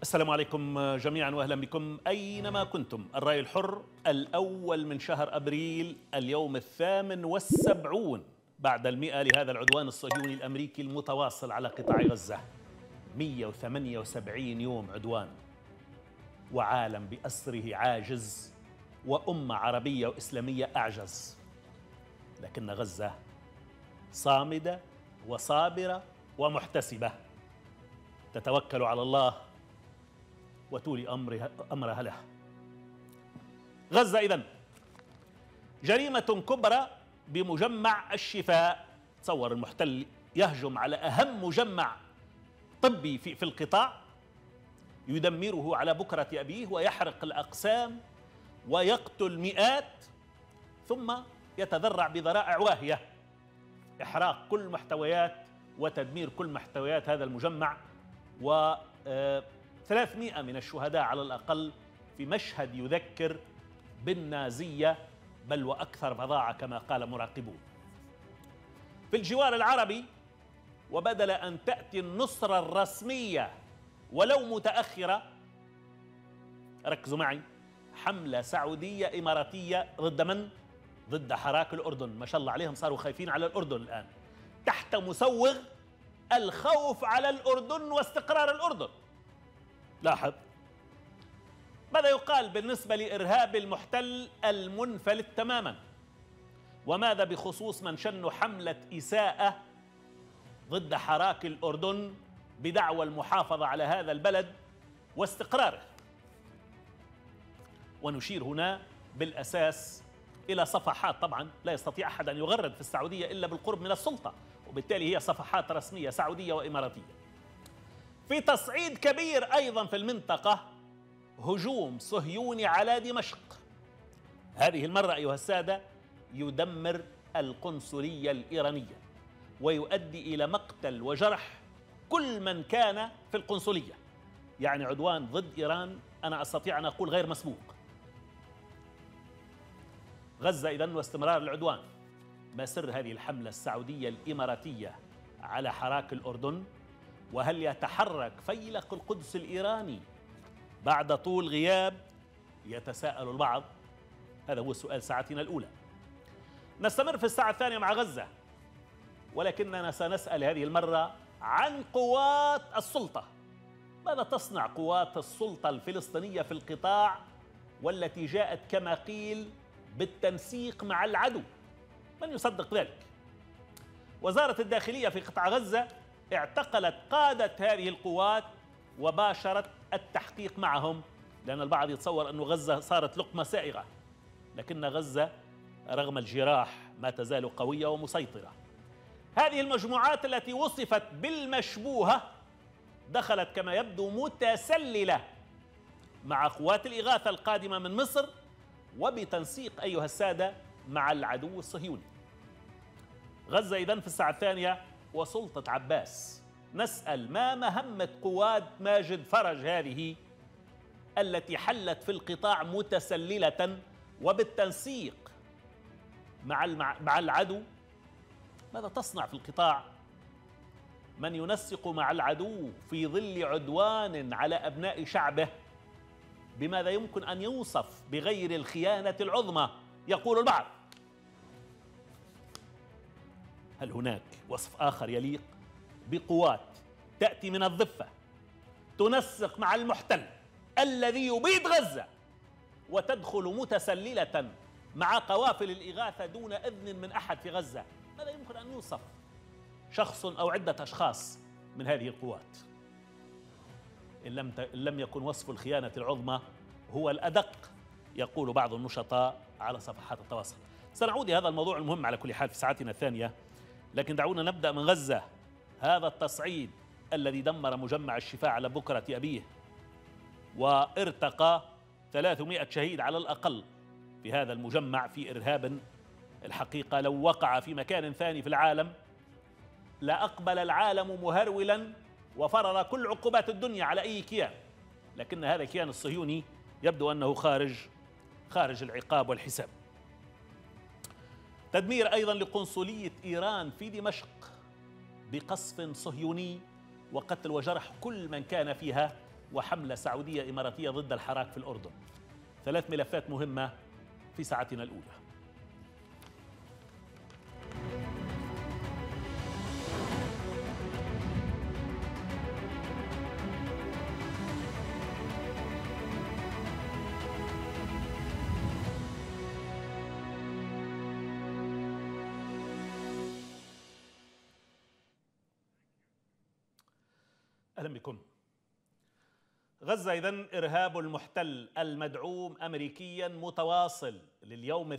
السلام عليكم جميعا واهلا بكم اينما كنتم. الرأي الحر الاول من شهر ابريل، اليوم 78 بعد 100 لهذا العدوان الصهيوني الامريكي المتواصل على قطاع غزة. 178 يوم عدوان، وعالم بأسره عاجز، وأمة عربية وإسلامية أعجز، لكن غزة صامدة وصابرة ومحتسبة، تتوكل على الله وتولي أمرها له. غزة إذن جريمة كبرى بمجمع الشفاء. تصور المحتل يهجم على أهم مجمع طبي في القطاع، يدمره على بكرة أبيه ويحرق الأقسام ويقتل مئات، ثم يتذرع بذرائع واهية، إحراق كل محتويات وتدمير كل محتويات هذا المجمع، و 300 من الشهداء على الأقل، في مشهد يذكر بالنازية بل وأكثر فظاعة كما قال مراقبون. في الجوار العربي، وبدل أن تأتي النصرة الرسمية ولو متأخرة، ركزوا معي، حملة سعودية إماراتية ضد من؟ ضد حراك الأردن. ما شاء الله عليهم، صاروا خايفين على الأردن الآن، تحت مسوغ الخوف على الأردن واستقرار الأردن. لاحظ ماذا يقال بالنسبة لإرهاب المحتل المنفلت تماما، وماذا بخصوص من شنوا حملة إساءة ضد حراك الأردن بدعوى المحافظة على هذا البلد واستقراره. ونشير هنا بالأساس إلى صفحات، طبعا لا يستطيع أحد أن يغرد في السعودية إلا بالقرب من السلطة، وبالتالي هي صفحات رسمية سعودية وإماراتية. في تصعيد كبير أيضا في المنطقة، هجوم صهيوني على دمشق، هذه المرة أيها السادة يدمر القنصلية الإيرانية ويؤدي إلى مقتل وجرح كل من كان في القنصلية. يعني عدوان ضد إيران أنا أستطيع أن أقول غير مسبوق. غزة إذن واستمرار العدوان. ما سر هذه الحملة السعودية الإماراتية على حراك الأردن؟ وهل يتحرك فيلق القدس الإيراني بعد طول غياب؟ يتساءل البعض. هذا هو سؤال ساعتنا الأولى. نستمر في الساعة الثانية مع غزة، ولكننا سنسأل هذه المرة عن قوات السلطة. ماذا تصنع قوات السلطة الفلسطينية في القطاع، والتي جاءت كما قيل بالتنسيق مع العدو؟ من يصدق ذلك؟ وزارة الداخلية في قطاع غزة اعتقلت قادة هذه القوات وباشرت التحقيق معهم، لأن البعض يتصور أن غزة صارت لقمة سائغة، لكن غزة رغم الجراح ما تزال قوية ومسيطرة. هذه المجموعات التي وصفت بالمشبوهة دخلت كما يبدو متسللة مع قوات الإغاثة القادمة من مصر، وبتنسيق أيها السادة مع العدو الصهيوني. غزة إذن في الساعة الثانية وسلطة عباس. نسأل ما مهمة قوات ماجد فرج هذه التي حلت في القطاع متسللة وبالتنسيق مع العدو؟ ماذا تصنع في القطاع؟ من ينسق مع العدو في ظل عدوان على أبناء شعبه بماذا يمكن أن يوصف بغير الخيانة العظمى، يقول البعض. هل هناك وصف آخر يليق بقوات تأتي من الضفة تنسق مع المحتل الذي يبيد غزة وتدخل متسللة مع قوافل الإغاثة دون إذن من أحد في غزة؟ ماذا يمكن أن يوصف شخص أو عدة أشخاص من هذه القوات؟ إن لم يكن وصف الخيانة العظمى هو الأدق، يقول بعض النشطاء على صفحات التواصل. سنعود إلى هذا الموضوع المهم على كل حال في ساعتنا الثانية، لكن دعونا نبدأ من غزة. هذا التصعيد الذي دمر مجمع الشفاء على بكرة أبيه وارتقى 300 شهيد على الأقل في هذا المجمع، في إرهاب الحقيقة لو وقع في مكان ثاني في العالم لأقبل العالم مهرولا وفرض كل عقوبات الدنيا على أي كيان، لكن هذا الكيان الصهيوني يبدو أنه خارج العقاب والحساب. تدمير أيضا لقنصلية إيران في دمشق بقصف صهيوني وقتل وجرح كل من كان فيها وحملة سعودية إماراتية ضد الحراك في الأردن. 3 ملفات مهمة في ساعتنا الأولى. أهلا بكم. غزة إذن إرهاب المحتل المدعوم أمريكيا متواصل لليوم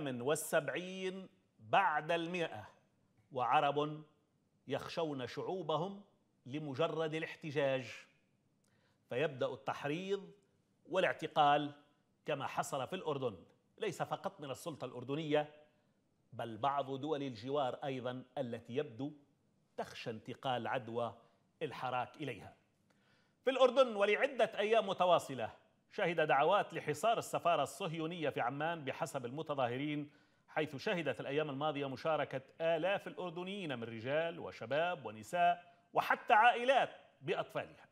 78 بعد 100، وعرب يخشون شعوبهم لمجرد الاحتجاج، فيبدأ التحريض والاعتقال كما حصل في الأردن، ليس فقط من السلطة الأردنية بل بعض دول الجوار أيضا التي يبدو تخشى انتقال عدوى الحراك إليها. في الأردن ولعدة أيام متواصلة شهد دعوات لحصار السفارة الصهيونية في عمان بحسب المتظاهرين، حيث شهدت الأيام الماضية مشاركة آلاف الأردنيين من رجال وشباب ونساء وحتى عائلات بأطفالها.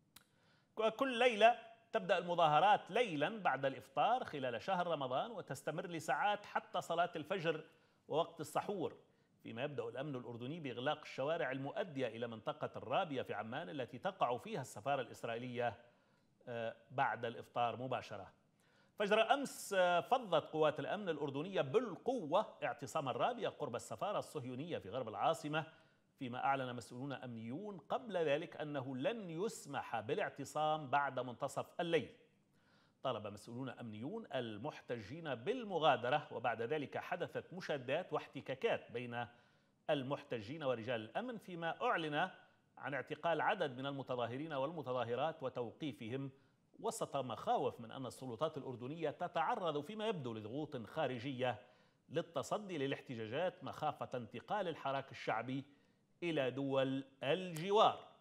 كل ليلة تبدأ المظاهرات ليلا بعد الإفطار خلال شهر رمضان وتستمر لساعات حتى صلاة الفجر ووقت السحور، فيما يبدأ الأمن الأردني بإغلاق الشوارع المؤدية إلى منطقة الرابية في عمان التي تقع فيها السفارة الإسرائيلية بعد الإفطار مباشرة. فجر أمس فضت قوات الأمن الأردنية بالقوة اعتصام الرابية قرب السفارة الصهيونية في غرب العاصمة، فيما أعلن مسؤولون أمنيون قبل ذلك أنه لن يسمح بالاعتصام بعد منتصف الليل. طلب مسؤولون أمنيون المحتجين بالمغادرة، وبعد ذلك حدثت مشادات واحتكاكات بين المحتجين ورجال الأمن، فيما أعلن عن اعتقال عدد من المتظاهرين والمتظاهرات وتوقيفهم وسط مخاوف من أن السلطات الأردنية تتعرض فيما يبدو لضغوط خارجية للتصدي للاحتجاجات مخافة انتقال الحراك الشعبي إلى دول الجوار.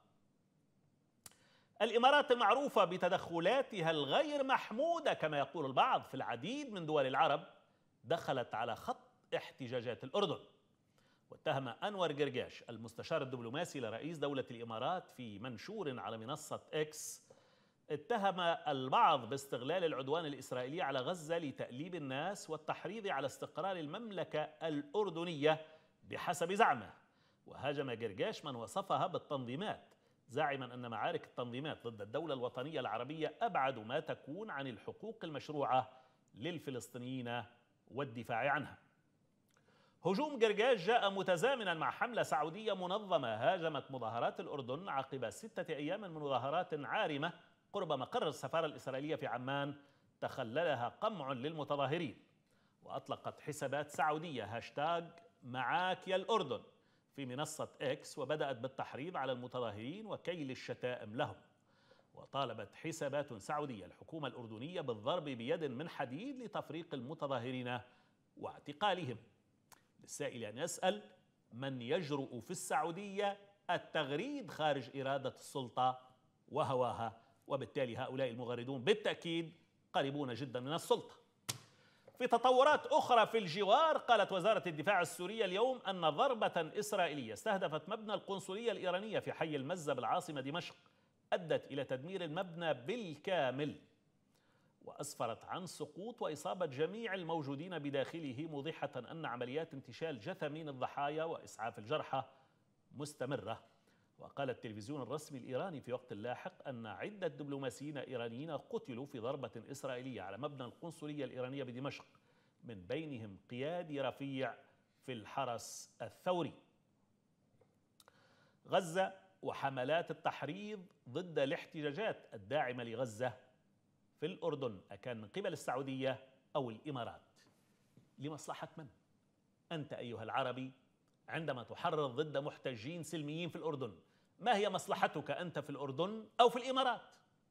الإمارات المعروفة بتدخلاتها الغير محمودة كما يقول البعض في العديد من دول العرب دخلت على خط احتجاجات الأردن. واتهم أنور قرقاش المستشار الدبلوماسي لرئيس دولة الإمارات في منشور على منصة إكس، اتهم البعض باستغلال العدوان الإسرائيلي على غزة لتأليب الناس والتحريض على استقرار المملكة الأردنية بحسب زعمه. وهاجم قرقاش من وصفها بالتنظيمات، زاعما أن معارك التنظيمات ضد الدولة الوطنية العربية أبعد ما تكون عن الحقوق المشروعة للفلسطينيين والدفاع عنها. هجوم قرقاش جاء متزامنا مع حملة سعودية منظمة هاجمت مظاهرات الأردن عقب 6 أيام من مظاهرات عارمة قرب مقر السفارة الإسرائيلية في عمان تخللها قمع للمتظاهرين. وأطلقت حسابات سعودية هاشتاج معاك يا الأردن في منصة إكس، وبدأت بالتحريض على المتظاهرين وكيل الشتائم لهم. وطالبت حسابات سعودية الحكومة الأردنية بالضرب بيد من حديد لتفريق المتظاهرين واعتقالهم. للسائل أن يسأل: من يجرؤ في السعودية التغريد خارج إرادة السلطة وهواها؟ وبالتالي هؤلاء المغردون بالتأكيد قريبون جدا من السلطة. في تطورات أخرى في الجوار، قالت وزارة الدفاع السورية اليوم أن ضربة إسرائيلية استهدفت مبنى القنصلية الإيرانية في حي المزة بالعاصمة دمشق أدت إلى تدمير المبنى بالكامل، وأسفرت عن سقوط وإصابة جميع الموجودين بداخله، موضحة أن عمليات انتشال جثامين الضحايا وإسعاف الجرحى مستمرة. وقال التلفزيون الرسمي الإيراني في وقت لاحق أن عدة دبلوماسيين إيرانيين قتلوا في ضربة إسرائيلية على مبنى القنصلية الإيرانية بدمشق، من بينهم قيادي رفيع في الحرس الثوري. غزة وحملات التحريض ضد الاحتجاجات الداعمة لغزة في الأردن، أكان من قبل السعودية أو الإمارات، لمصلحة من؟ أنت أيها العربي عندما تحرض ضد محتجين سلميين في الأردن، ما هي مصلحتك أنت في الأردن أو في الإمارات؟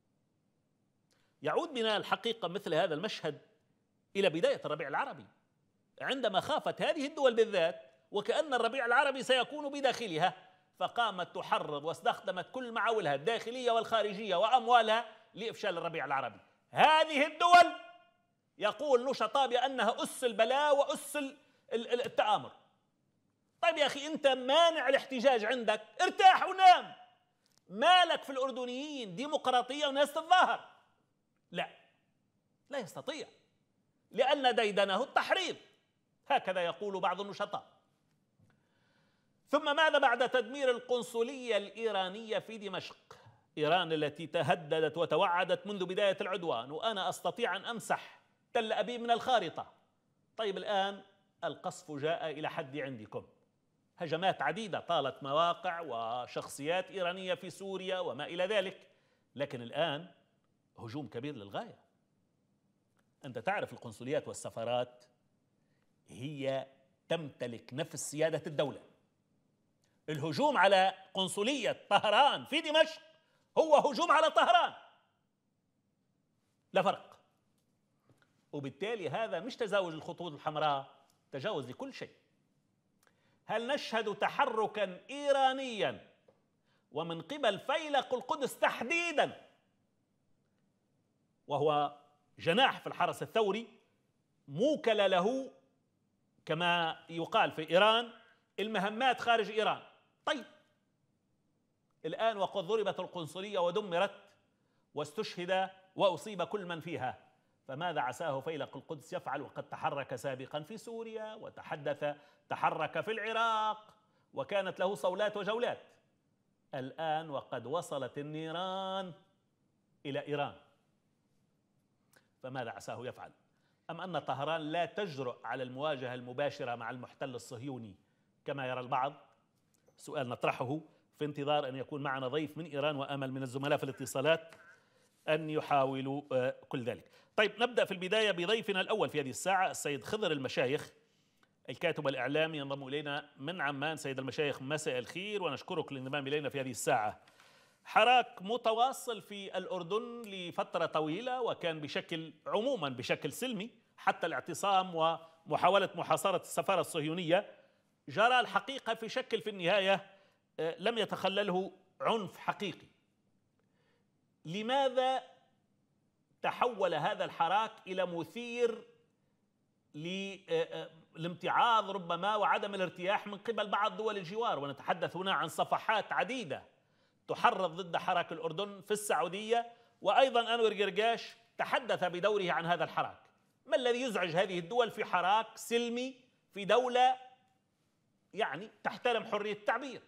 يعود بنا الحقيقة مثل هذا المشهد إلى بداية الربيع العربي، عندما خافت هذه الدول بالذات وكأن الربيع العربي سيكون بداخلها، فقامت تحرض واستخدمت كل معاولها الداخلية والخارجية وأموالها لإفشال الربيع العربي. هذه الدول يقول نشطاء بأنها أس البلاء وأس التآمر. طيب يا أخي، أنت مانع الاحتجاج عندك، ارتاح ونام. مالك في الأردنيين ديمقراطية وناس تتظاهر؟ لا، لا يستطيع، لأن ديدنه التحريض، هكذا يقول بعض النشطاء. ثم ماذا بعد تدمير القنصلية الإيرانية في دمشق؟ إيران التي تهددت وتوعدت منذ بداية العدوان، وأنا أستطيع أن أمسح تل أبيب من الخارطة. طيب الآن القصف جاء إلى حد عندكم، هجمات عديدة طالت مواقع وشخصيات إيرانية في سوريا وما إلى ذلك، لكن الآن هجوم كبير للغاية. أنت تعرف القنصليات والسفارات هي تمتلك نفس سيادة الدولة. الهجوم على قنصلية طهران في دمشق هو هجوم على طهران، لا فرق. وبالتالي هذا مش تجاوز الخطوط الحمراء، تجاوز لكل شيء. هل نشهد تحركا إيرانيا ومن قبل فيلق القدس تحديدا، وهو جناح في الحرس الثوري موكل له كما يقال في إيران المهمات خارج إيران؟ طيب الآن وقد ضربت القنصلية ودمرت واستشهد وأصيب كل من فيها، فماذا عساه فيلق القدس يفعل وقد تحرك سابقا في سوريا تحرك في العراق وكانت له صولات وجولات؟ الآن وقد وصلت النيران إلى إيران، فماذا عساه يفعل؟ أم أن طهران لا تجرؤ على المواجهة المباشرة مع المحتل الصهيوني كما يرى البعض؟ سؤال نطرحه في انتظار أن يكون معنا ضيف من إيران، وأمل من الزملاء في الاتصالات أن يحاولوا كل ذلك. طيب نبدأ في البداية بضيفنا الأول في هذه الساعة، السيد خضر المشايخ، الكاتب الإعلامي، ينضم إلينا من عمان. سيد المشايخ مساء الخير، ونشكرك للانضمام إلينا في هذه الساعة. حراك متواصل في الأردن لفترة طويلة، وكان عموما بشكل سلمي حتى الاعتصام ومحاولة محاصرة السفارة الصهيونية. جرى الحقيقة في شكل في النهاية لم يتخلله عنف حقيقي. لماذا تحول هذا الحراك إلى مثير للامتعاض ربما وعدم الارتياح من قبل بعض دول الجوار؟ ونتحدث هنا عن صفحات عديدة تحرض ضد حراك الأردن في السعودية، وأيضا أنور قرقاش تحدث بدوره عن هذا الحراك. ما الذي يزعج هذه الدول في حراك سلمي في دولة يعني تحترم حرية التعبير؟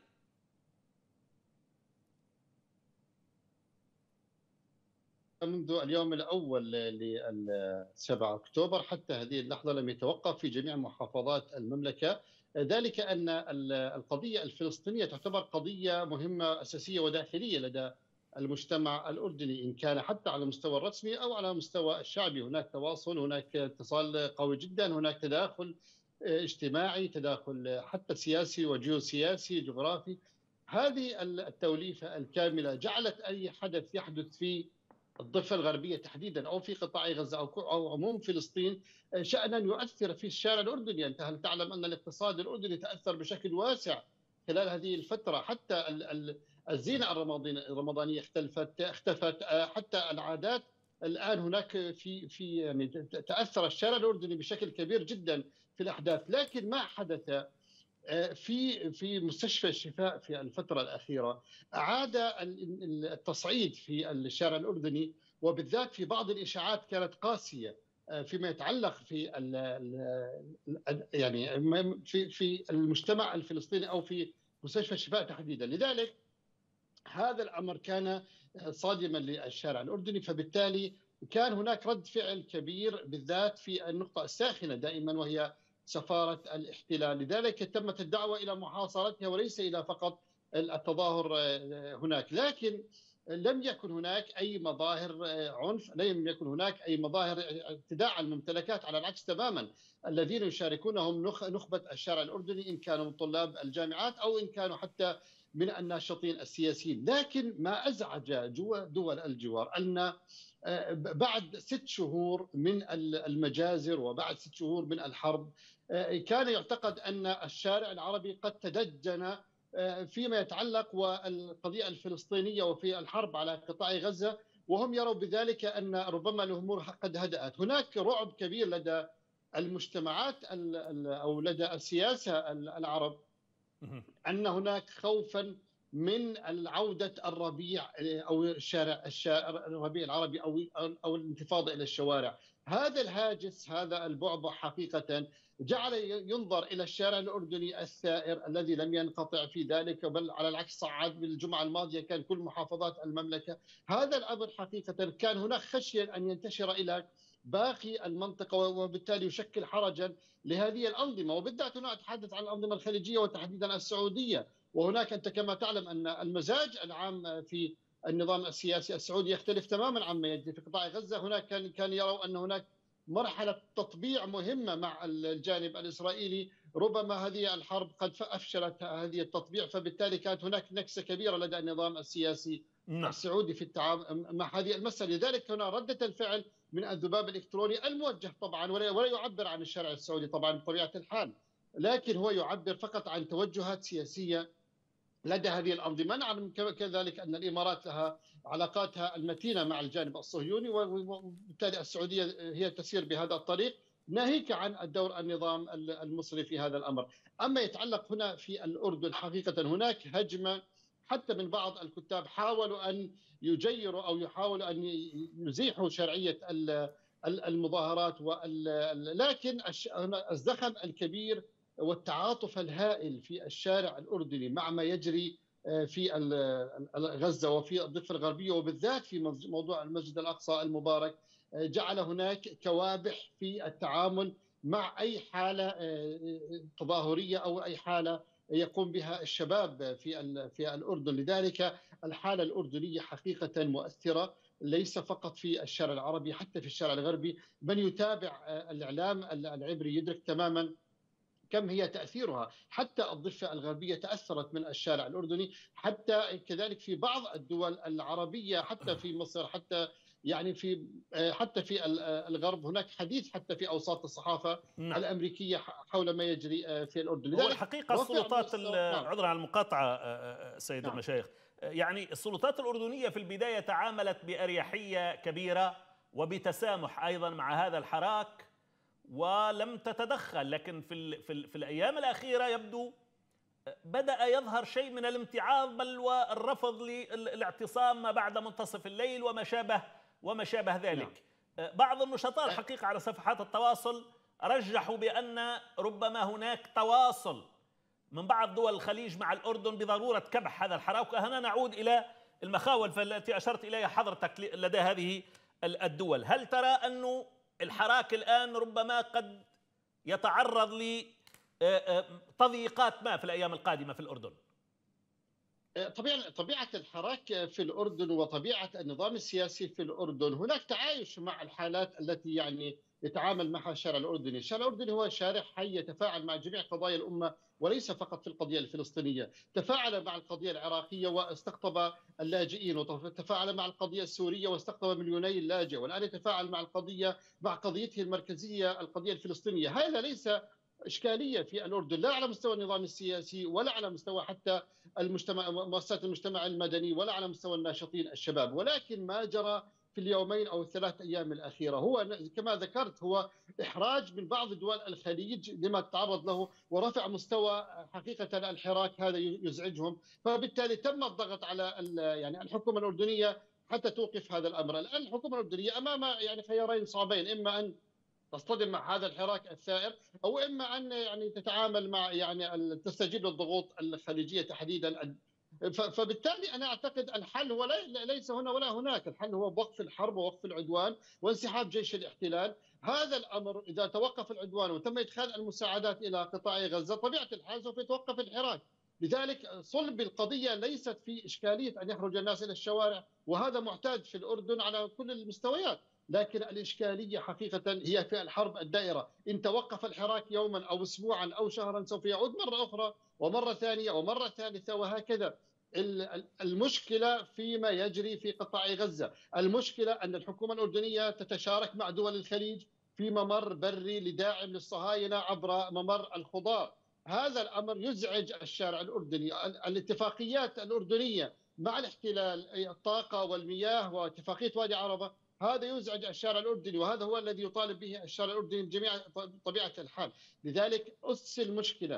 منذ اليوم الأول ل 7 أكتوبر حتى هذه اللحظة لم يتوقف في جميع محافظات المملكة، ذلك أن القضية الفلسطينية تعتبر قضية مهمة أساسية وداخلية لدى المجتمع الأردني، إن كان حتى على المستوى الرسمي أو على المستوى الشعبي. هناك تواصل، هناك اتصال قوي جدا، هناك تداخل اجتماعي، تداخل حتى سياسي وجيوسياسي جغرافي. هذه التوليفة الكاملة جعلت أي حدث يحدث في الضفة الغربية تحديدا أو في قطاع غزة أو عموم فلسطين شأنا يؤثر في الشارع الأردني. أنت هل تعلم أن الاقتصاد الأردني تأثر بشكل واسع خلال هذه الفترة؟ حتى الزينة الرمضانية اختفت، حتى العادات الآن هناك في يعني تأثر الشارع الأردني بشكل كبير جدا في الأحداث. لكن ما حدث في مستشفى الشفاء في الفترة الأخيرة أعاد التصعيد في الشارع الأردني، وبالذات في بعض الإشاعات كانت قاسية فيما يتعلق في يعني في المجتمع الفلسطيني أو في مستشفى الشفاء تحديدا. لذلك هذا الأمر كان صادما للشارع الأردني، فبالتالي كان هناك رد فعل كبير بالذات في النقطة الساخنة دائما وهي سفارة الاحتلال. لذلك تمت الدعوة إلى محاصرتها وليس إلى فقط التظاهر هناك. لكن لم يكن هناك أي مظاهر عنف، لم يكن هناك أي مظاهر اعتداء على الممتلكات، على العكس تماما. الذين يشاركونهم نخبة الشارع الأردني، إن كانوا من طلاب الجامعات أو إن كانوا حتى من الناشطين السياسيين. لكن ما أزعج دول الجوار أن بعد 6 شهور من المجازر وبعد 6 شهور من الحرب كان يعتقد أن الشارع العربي قد تدجن فيما يتعلق والقضية الفلسطينية وفي الحرب على قطاع غزة، وهم يروا بذلك أن ربما الأمور قد هدأت. هناك رعب كبير لدى المجتمعات أو لدى السياسة العرب أن هناك خوفا من عودة الربيع أو الربيع العربي أو الانتفاضة إلى الشوارع. هذا الهاجس، هذا البعبع حقيقة جعل ينظر إلى الشارع الأردني الثائر الذي لم ينقطع في ذلك، بل على العكس صعد. بالجمعة الماضية كان كل محافظات المملكة. هذا الأمر حقيقة كان هناك خشية أن ينتشر إلى باقي المنطقة، وبالتالي يشكل حرجا لهذه الأنظمة، وبالذات هنا أتحدث عن الأنظمة الخليجية وتحديدا السعودية. وهناك أنت كما تعلم أن المزاج العام في النظام السياسي السعودي يختلف تماما عما يجري في قطاع غزة. هناك كان يروا أن هناك مرحلة تطبيع مهمة مع الجانب الإسرائيلي، ربما هذه الحرب قد أفشلت هذه التطبيع، فبالتالي كانت هناك نكسة كبيرة لدى النظام السياسي نعم. السعودي في التعامل مع هذه المسألة. لذلك هنا ردة الفعل من الذباب الإلكتروني الموجه طبعا، ولا يعبر عن الشارع السعودي طبعا بطبيعة الحال، لكن هو يعبر فقط عن توجهات سياسية لدى هذه الأنظمة. نعلم كذلك أن الإمارات لها علاقاتها المتينة مع الجانب الصهيوني، وبالتالي السعودية هي تسير بهذا الطريق، ناهيك عن الدور النظام المصري في هذا الأمر. أما يتعلق هنا في الأردن، حقيقة هناك هجمة حتى من بعض الكتاب حاولوا أن يجيروا أو يحاولوا أن يزيحوا شرعية المظاهرات، لكن الزخم الكبير والتعاطف الهائل في الشارع الأردني مع ما يجري في غزة وفي الضفة الغربية، وبالذات في موضوع المسجد الأقصى المبارك، جعل هناك كوابح في التعامل مع أي حالة تظاهرية أو أي حالة يقوم بها الشباب في الأردن. لذلك الحالة الأردنية حقيقة مؤثرة، ليس فقط في الشارع العربي، حتى في الشارع الغربي. من يتابع الإعلام العبري يدرك تماما كم هي تأثيرها. حتى الضفة الغربية تأثرت من الشارع الأردني، حتى كذلك في بعض الدول العربية، حتى في مصر، حتى يعني حتى في الغرب هناك حديث حتى في أوساط الصحافة نعم. الأمريكية حول ما يجري في الأردن. هو لذلك الحقيقة رفع السلطات، مستوى. نعم. عذرا على المقاطعة سيد نعم. المشايخ، يعني السلطات الأردنية في البداية تعاملت بأريحية كبيرة وبتسامح أيضا مع هذا الحراك ولم تتدخل، لكن في الأيام الأخيرة يبدو بدأ يظهر شيء من الامتعاض بل والرفض للاعتصام ما بعد منتصف الليل وما شابه ذلك. نعم. بعض النشطاء الحقيقة على صفحات التواصل رجحوا بأن ربما هناك تواصل من بعض دول الخليج مع الأردن بضرورة كبح هذا الحراك. وهنا نعود إلى المخاوف التي أشرت إليها حضرتك لدى هذه الدول. هل ترى أن الحراك الآن ربما قد يتعرض لتضييقات ما في الأيام القادمة في الأردن؟ طبيعة الحراك في الأردن وطبيعة النظام السياسي في الأردن، هناك تعايش مع الحالات التي يعني يتعامل معها الشارع الأردني. الشارع الأردني هو شارع حي يتفاعل مع جميع قضايا الأمة، وليس فقط في القضية الفلسطينية. تفاعل مع القضية العراقية واستقطب اللاجئين، وتفاعل مع القضية السورية واستقطب مليوني اللاجئ، والآن يتفاعل مع قضيته المركزية القضية الفلسطينية. هذا ليس إشكالية في الأردن، لا على مستوى النظام السياسي، ولا على مستوى حتى مؤسسات المجتمع المدني، ولا على مستوى الناشطين الشباب. ولكن ما جرى في اليومين أو الثلاث أيام الأخيرة هو كما ذكرت، هو إحراج من بعض دول الخليج لما تعرض له، ورفع مستوى حقيقة الحراك، هذا يزعجهم. فبالتالي تم الضغط على يعني الحكومة الأردنية حتى توقف هذا الأمر. الآن الحكومة الأردنية أمام يعني خيارين صعبين: إما أن تصطدم مع هذا الحراك الثائر، او اما ان يعني تتعامل مع يعني تستجيب للضغوط الخليجيه تحديدا. فبالتالي انا اعتقد الحل هو ليس هنا ولا هناك، الحل هو وقف الحرب ووقف العدوان وانسحاب جيش الاحتلال. هذا الامر اذا توقف العدوان وتم ادخال المساعدات الى قطاع غزه، طبيعه الحال سوف يتوقف الحراك. لذلك صلب القضيه ليست في اشكاليه ان يخرج الناس الى الشوارع، وهذا معتاد في الاردن على كل المستويات، لكن الإشكالية حقيقة هي في الحرب الدائرة. إن توقف الحراك يوما أو أسبوعا أو شهرا سوف يعود مرة أخرى ومرة ثانية ومرة ثالثة وهكذا. المشكلة فيما يجري في قطاع غزة. المشكلة أن الحكومة الأردنية تتشارك مع دول الخليج في ممر بري لداعم للصهاينة عبر ممر الخضار. هذا الأمر يزعج الشارع الأردني. الاتفاقيات الأردنية مع الاحتلال، الطاقة والمياه واتفاقية وادي عربة، هذا يزعج الشارع الأردني، وهذا هو الذي يطالب به الشارع الأردني بجميع طبيعة الحال. لذلك أس المشكلة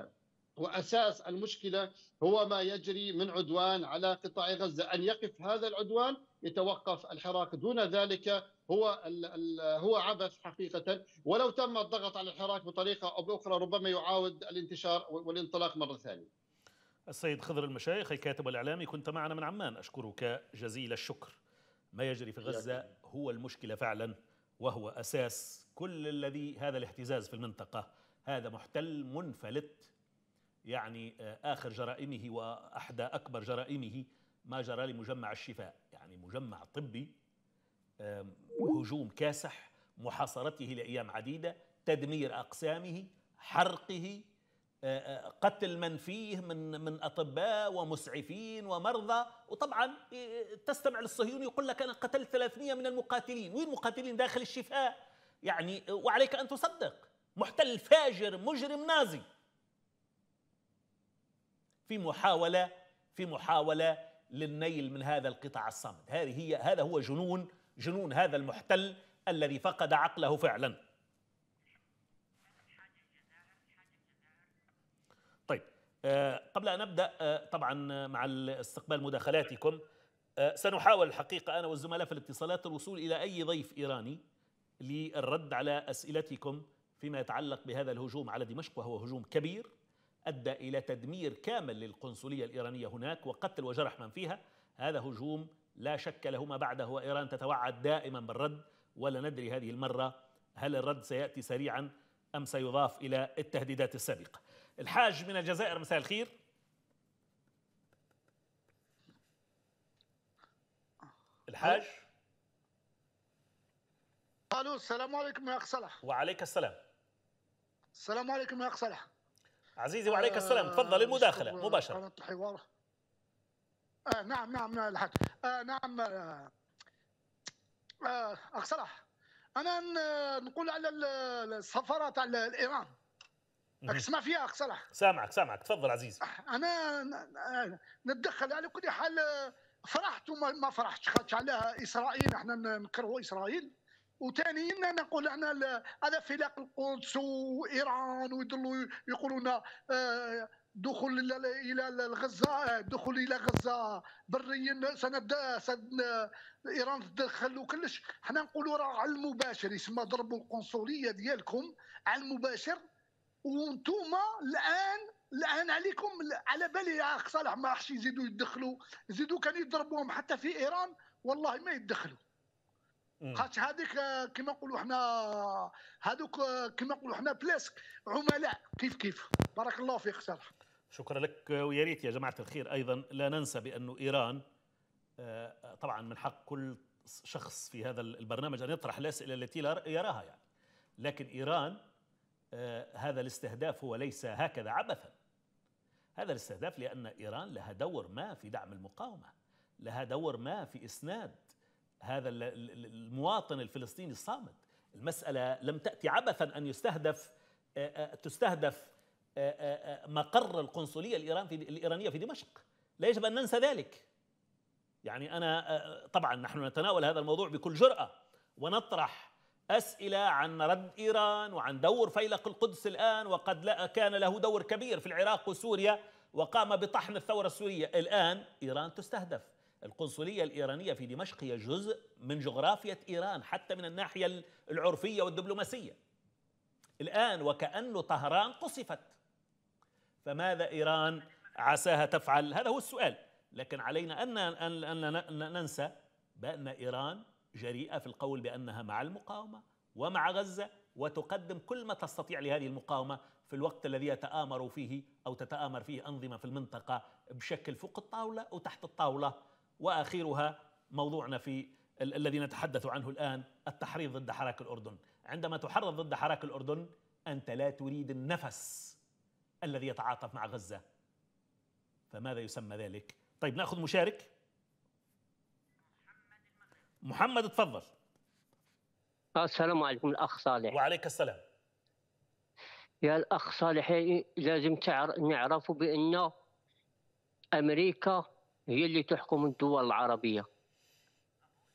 وأساس المشكلة هو ما يجري من عدوان على قطاع غزة. أن يقف هذا العدوان يتوقف الحراك، دون ذلك هو عبث حقيقة. ولو تم الضغط على الحراك بطريقة أو بأخرى ربما يعاود الانتشار والانطلاق مرة ثانية. السيد خضر المشايخ الكاتب والإعلامي، كنت معنا من عمان، أشكرك جزيل الشكر. ما يجري في غزة هو المشكلة فعلا، وهو أساس كل الذي هذا الاهتزاز في المنطقة. هذا محتل منفلت، يعني آخر جرائمه وأحدى أكبر جرائمه ما جرى لمجمع الشفاء، يعني مجمع طبي، هجوم كاسح، محاصرته لأيام عديدة، تدمير أقسامه، حرقه، قتل من فيه من أطباء ومسعفين ومرضى. وطبعا تستمع للصهيوني يقول لك أنا قتلت 300 من المقاتلين. وين المقاتلين؟ داخل الشفاء يعني. وعليك أن تصدق، محتل فاجر مجرم نازي في محاولة للنيل من هذا القطاع الصامد. هذا هو جنون هذا المحتل الذي فقد عقله فعلا. طيب، قبل أن نبدأ طبعا مع استقبال مداخلاتكم، سنحاول الحقيقة أنا والزملاء في الاتصالات الوصول إلى أي ضيف إيراني للرد على أسئلتكم فيما يتعلق بهذا الهجوم على دمشق، وهو هجوم كبير أدى إلى تدمير كامل للقنصلية الإيرانية هناك وقتل وجرح من فيها. هذا هجوم لا شك له ما بعده، وإيران تتوعد دائما بالرد، ولا ندري هذه المرة هل الرد سيأتي سريعا أم سيضاف إلى التهديدات السابقة. الحاج من الجزائر، مساء الخير. الحاج. الو، السلام عليكم يا اخ صلاح. وعليك السلام. السلام عليكم يا اخ صلاح. عزيزي وعليك السلام، تفضل المداخلة مباشرة. قناة الحوار. نعم الحاج. نعم. اخ صلاح، انا نقول على السفارة تاع الايران. راك تسمع فيها اخ صلاح؟ سامعك تفضل عزيزي. انا نتدخل على كل حال. فرحت وما فرحتش، خاطش على اسرائيل، احنا نكرهوا اسرائيل. وثانيا نقول احنا هذا فلاق القدس وايران، ويضلوا يقولون دخول الى غزه، دخول الى غزه بريا، ايران تدخل وكلش. احنا نقولوا راه على المباشر، يسمى ضربوا القنصليه ديالكم على المباشر. وانتم الان عليكم على بالي يا اخ صالح، ما راحش يزيدوا يدخلوا، يزيدوا كانوا يضربوهم حتى في ايران والله ما يدخلوا. خاطر هذيك كما نقولوا احنا، هذوك كما نقولوا احنا بلاسك عملاء كيف. بارك الله فيك صالح. شكرا لك. ويا ريت يا جماعة الخير أيضا لا ننسى بأنه إيران طبعا من حق كل شخص في هذا البرنامج أن يطرح الأسئلة التي يراها يعني، لكن إيران هذا الاستهداف هو ليس هكذا عبثا. هذا الاستهداف لأن إيران لها دور ما في دعم المقاومة، لها دور ما في إسناد هذا المواطن الفلسطيني الصامد. المسألة لم تأتي عبثا أن تستهدف مقر القنصلية الإيرانية في دمشق. لا يجب أن ننسى ذلك. يعني أنا طبعا نحن نتناول هذا الموضوع بكل جرأة ونطرح أسئلة عن رد إيران وعن دور فيلق القدس الآن، وقد كان له دور كبير في العراق وسوريا وقام بطحن الثورة السورية. الآن إيران تستهدف. القنصلية الإيرانية في دمشق هي جزء من جغرافية إيران حتى من الناحية العرفية والدبلوماسية. الآن وكأنه طهران قصفت، فماذا إيران عساها تفعل؟ هذا هو السؤال. لكن علينا أن ننسى بأن إيران جريئة في القول بأنها مع المقاومة ومع غزة، وتقدم كل ما تستطيع لهذه المقاومة في الوقت الذي يتآمر فيه أو تتآمر فيه أنظمة في المنطقة بشكل فوق الطاولة أو تحت الطاولة. وآخرها موضوعنا في الذي نتحدث عنه الآن، التحريض ضد حراك الأردن. عندما تحرض ضد حراك الأردن أنت لا تريد النفس الذي يتعاطف مع غزة، فماذا يسمى ذلك؟ طيب نأخذ مشارك. محمد تفضل. السلام عليكم الأخ صالح. وعليك السلام. يا الأخ صالح، لازم نعرف بأن أمريكا هي اللي تحكم الدول العربية.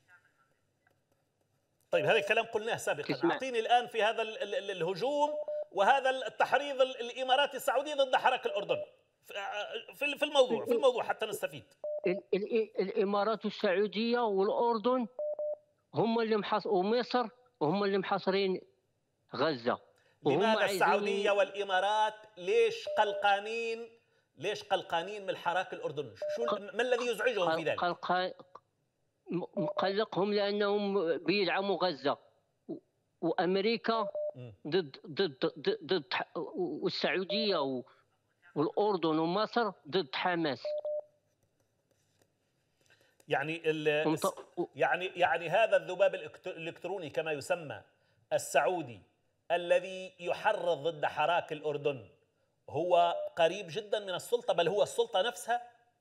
طيب هذا الكلام قلناه سابقا، أعطيني الآن في هذا الهجوم وهذا التحريض الإماراتي السعودي ضد حركة الأردن في الموضوع حتى نستفيد. الإمارات السعودية والأردن هم اللي ومصر وهم اللي محاصرين غزة. لماذا السعودية والإمارات ليش قلقانين من الحراك الأردن؟ ما الذي يزعجهم في ذلك؟ مقلقهم لأنهم بيدعموا غزة، وأمريكا ضد والسعودية والأردن ومصر ضد حماس. يعني هذا الذباب الإلكتروني كما يسمى السعودي الذي يحرض ضد حراك الأردن هو قريب جدا من السلطة، بل هو السلطة نفسها.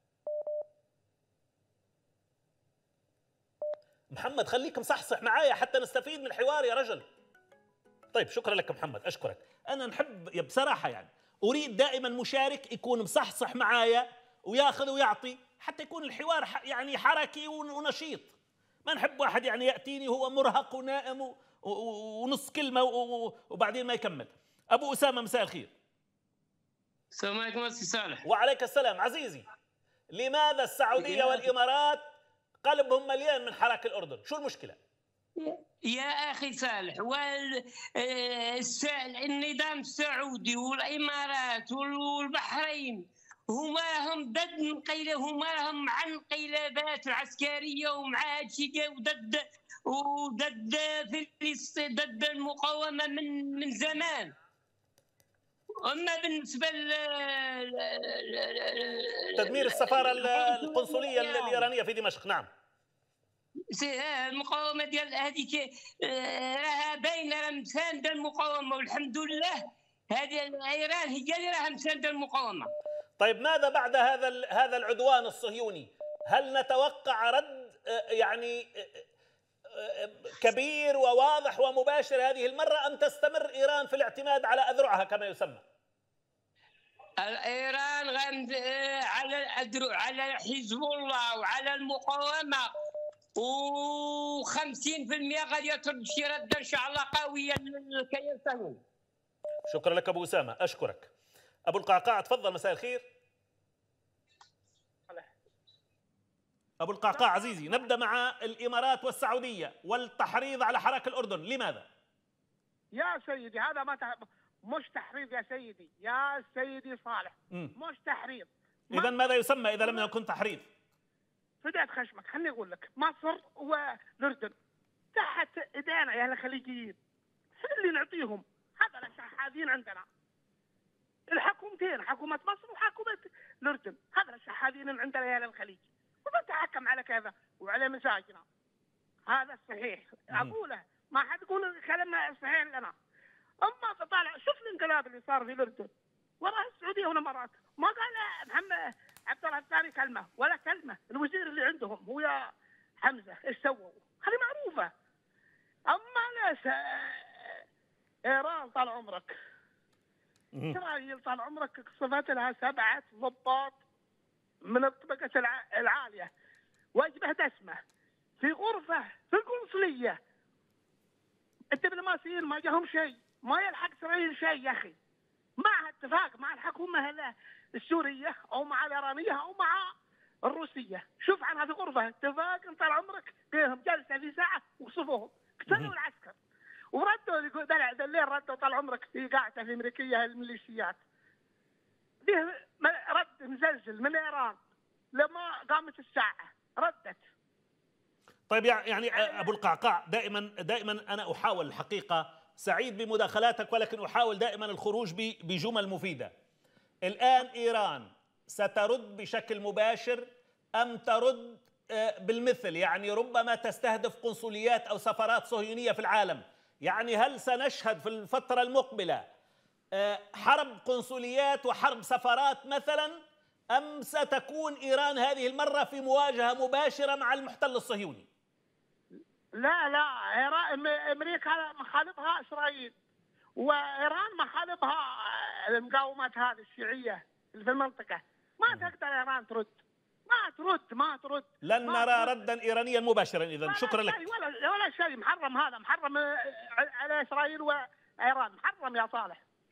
محمد خليك مصحصح معايا حتى نستفيد من الحوار يا رجل. طيب شكرا لك محمد، أشكرك. أنا نحب بصراحة يعني أريد دائما مشارك يكون مصحصح معايا وياخذ ويعطي حتى يكون الحوار يعني حركي ونشيط. ما نحب واحد يعني يأتيني هو مرهق ونائم ونص كلمة وبعدين ما يكمل. أبو أسامة مساء الخير. السلام عليكم أستاذ صالح. وعليك السلام عزيزي. لماذا السعودية والإمارات قلبهم مليان من حراك الأردن؟ شو المشكلة؟ يا أخي صالح، النظام السعودي والإمارات والبحرين هما هم مع الانقلابات العسكرية ومع هادشي وضد فلسطين، ضد المقاومة من زمان. أما بالنسبة تدمير السفارة القنصلية الإيرانية في دمشق، نعم. المقاومة ديال هذيك راها باينة، راه مساندة المقاومة، والحمد لله هذه إيران هي اللي راها مساندة المقاومة. طيب ماذا بعد هذا العدوان الصهيوني؟ هل نتوقع رد يعني كبير وواضح ومباشر هذه المرة، أم تستمر إيران في الاعتماد على أذرعها كما يسمى؟ إيران على الأذرع، على حزب الله وعلى المقاومة، و50% غادي يترد شي رده ان شاء الله قويه للكيان الصهيوني. شكرا لك ابو اسامه، اشكرك. ابو القعقاع تفضل، مساء الخير. ابو القعقاع عزيزي، نبدا مع الامارات والسعوديه والتحريض على حراك الاردن، لماذا؟ يا سيدي هذا مش تحريض يا سيدي، يا سيدي صالح، مش تحريض. اذا ماذا يسمى اذا لم يكن تحريض؟ فدعت خشمك، خليني اقول لك، مصر والاردن تحت ايدينا يا الخليجيين، اللي نعطيهم هذا الشحاذين عندنا. الحكومتين، حكومه مصر وحكومه الاردن، هذا الشحاذين عندنا يا الخليج، وبنتحكم على كذا وعلى مزاجنا. هذا الصحيح اقوله، ما حد يقول كلامنا صحيح لنا. اما تطالع شوف الانقلاب اللي صار في الاردن وراء السعوديه والامارات، ما قال محمد عبد الله الثاني كلمه ولا كلمه. الوزير اللي عندهم هو يا حمزه ايش سووا؟ هذه معروفه. اما ليش ايران طال عمرك، اسرائيل طال عمرك قصفت لها 7 ضباط من الطبقه العاليه وجبه دسمه في غرفه في القنصليه. الدبلوماسيين ما جاهم شيء، ما يلحق اسرائيل شيء يا اخي. مع اتفاق مع الحكومه السوريه او مع الايرانيه او مع الروسيه، شوف عنها في غرفه اتفاق طال عمرك بينهم جلسه في ساعه وقصفوهم، قتلوا العسكر وردوا الليل ردوا طال عمرك في قاعده في امريكيه الميليشيات. رد مزلزل من ايران لما قامت الساعه ردت. طيب يعني ابو القعقاع، دائما انا احاول الحقيقه، سعيد بمداخلاتك، ولكن احاول دائما الخروج بجمل مفيده. الان ايران سترد بشكل مباشر ام ترد بالمثل؟ يعني ربما تستهدف قنصليات او سفارات صهيونيه في العالم. يعني هل سنشهد في الفتره المقبله حرب قنصليات وحرب سفارات مثلا، ام ستكون ايران هذه المره في مواجهه مباشره مع المحتل الصهيوني؟ لا امريكا مخالفها اسرائيل، وايران مخالفها المقاومات هذه الشيعيه اللي في المنطقه. ما تقدر ايران ترد، ما ترد. لن نرى ردا ايرانيا مباشرا اذا. شكرا لك. ولا شيء محرم، هذا محرم على اسرائيل وايران، محرم يا صالح.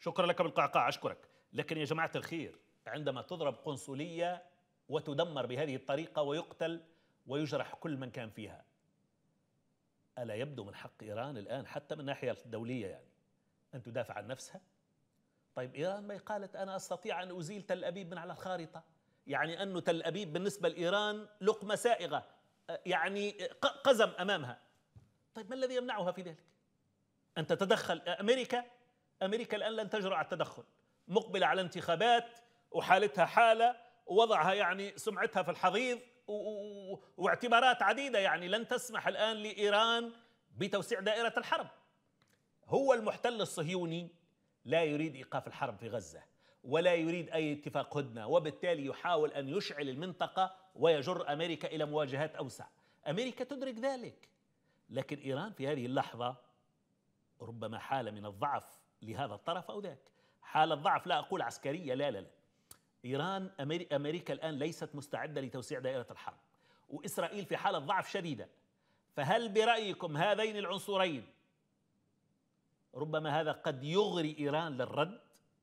شكرا لك بالقعقاع، أشكرك. لكن يا جماعة الخير، عندما تضرب قنصلية وتدمر بهذه الطريقة ويقتل ويجرح كل من كان فيها، ألا يبدو من حق إيران الآن حتى من الناحية الدولية يعني أن تدافع عن نفسها؟ طيب إيران ما قالت أنا أستطيع أن أزيل تل أبيب من على الخارطة، يعني أن تل أبيب بالنسبة لإيران لقمة سائغة، يعني قزم أمامها. طيب ما الذي يمنعها في ذلك؟ أن تتدخل أمريكا الآن لن تجرؤ على التدخل، مقبلة على انتخابات وحالتها حالة ووضعها يعني سمعتها في الحضيض واعتبارات عديدة، يعني لن تسمح الآن لإيران بتوسيع دائرة الحرب. هو المحتل الصهيوني لا يريد إيقاف الحرب في غزة ولا يريد أي اتفاق هدنة، وبالتالي يحاول أن يشعل المنطقة ويجر أمريكا إلى مواجهات أوسع. أمريكا تدرك ذلك، لكن إيران في هذه اللحظة ربما حالة من الضعف لهذا الطرف أو ذاك، حالة ضعف لا أقول عسكرية، لا لا لا. إيران أمريكا الآن ليست مستعدة لتوسيع دائرة الحرب، وإسرائيل في حالة ضعف شديدة. فهل برأيكم هذين العنصرين ربما هذا قد يغري إيران للرد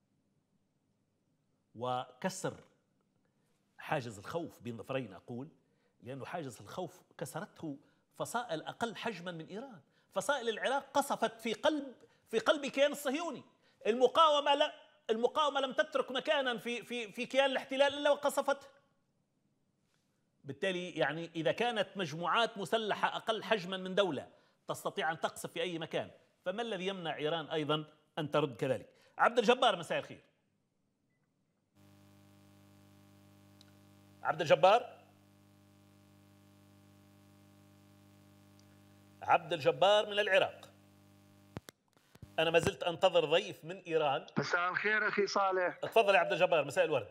وكسر حاجز الخوف بين ظفرين؟ أقول لأنه حاجز الخوف كسرته فصائل أقل حجما من إيران. فصائل العراق قصفت في قلب كيان الصهيوني. المقاومة لم تترك مكانا في كيان الاحتلال إلا وقصفته. بالتالي يعني إذا كانت مجموعات مسلحة أقل حجما من دولة تستطيع أن تقصف في أي مكان، فما الذي يمنع إيران أيضا أن ترد كذلك؟ عبد الجبار، مساء الخير. عبد الجبار من العراق. أنا ما زلت أنتظر ضيف من إيران. مساء الخير أخي صالح. تفضل يا عبد الجبار، مساء الورد.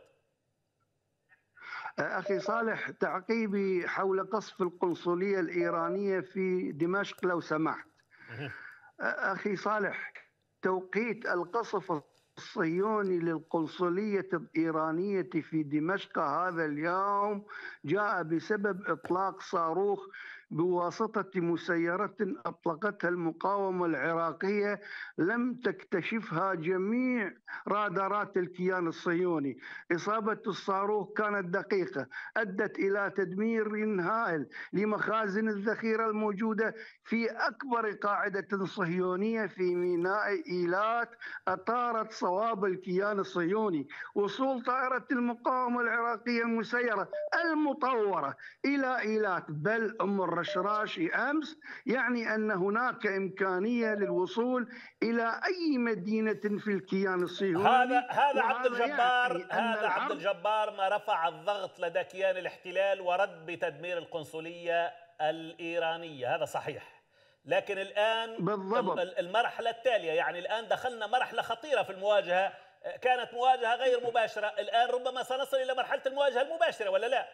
أخي صالح، تعقيبي حول قصف القنصلية الإيرانية في دمشق لو سمحت. أخي صالح، توقيت القصف الصهيوني للقنصلية الإيرانية في دمشق هذا اليوم جاء بسبب إطلاق صاروخ بواسطة مسيرة أطلقتها المقاومة العراقية لم تكتشفها جميع رادارات الكيان الصهيوني. إصابة الصاروخ كانت دقيقة، أدت إلى تدمير هائل لمخازن الذخيرة الموجودة في أكبر قاعدة صهيونية في ميناء إيلات، أطارت صواب الكيان الصهيوني. وصول طائرة المقاومة العراقية المسيرة المطورة إلى إيلات بل أم الرشراشي أمس يعني أن هناك إمكانية للوصول إلى أي مدينة في الكيان الصهيوني. هذا عبد الجبار ما رفع الضغط لدى كيان الاحتلال ورد بتدمير القنصلية الإيرانية، هذا صحيح. لكن الآن بالضبط المرحلة التالية، يعني الآن دخلنا مرحلة خطيرة في المواجهة، كانت مواجهة غير مباشرة، الآن ربما سنصل إلى مرحلة المواجهة المباشرة ولا لا؟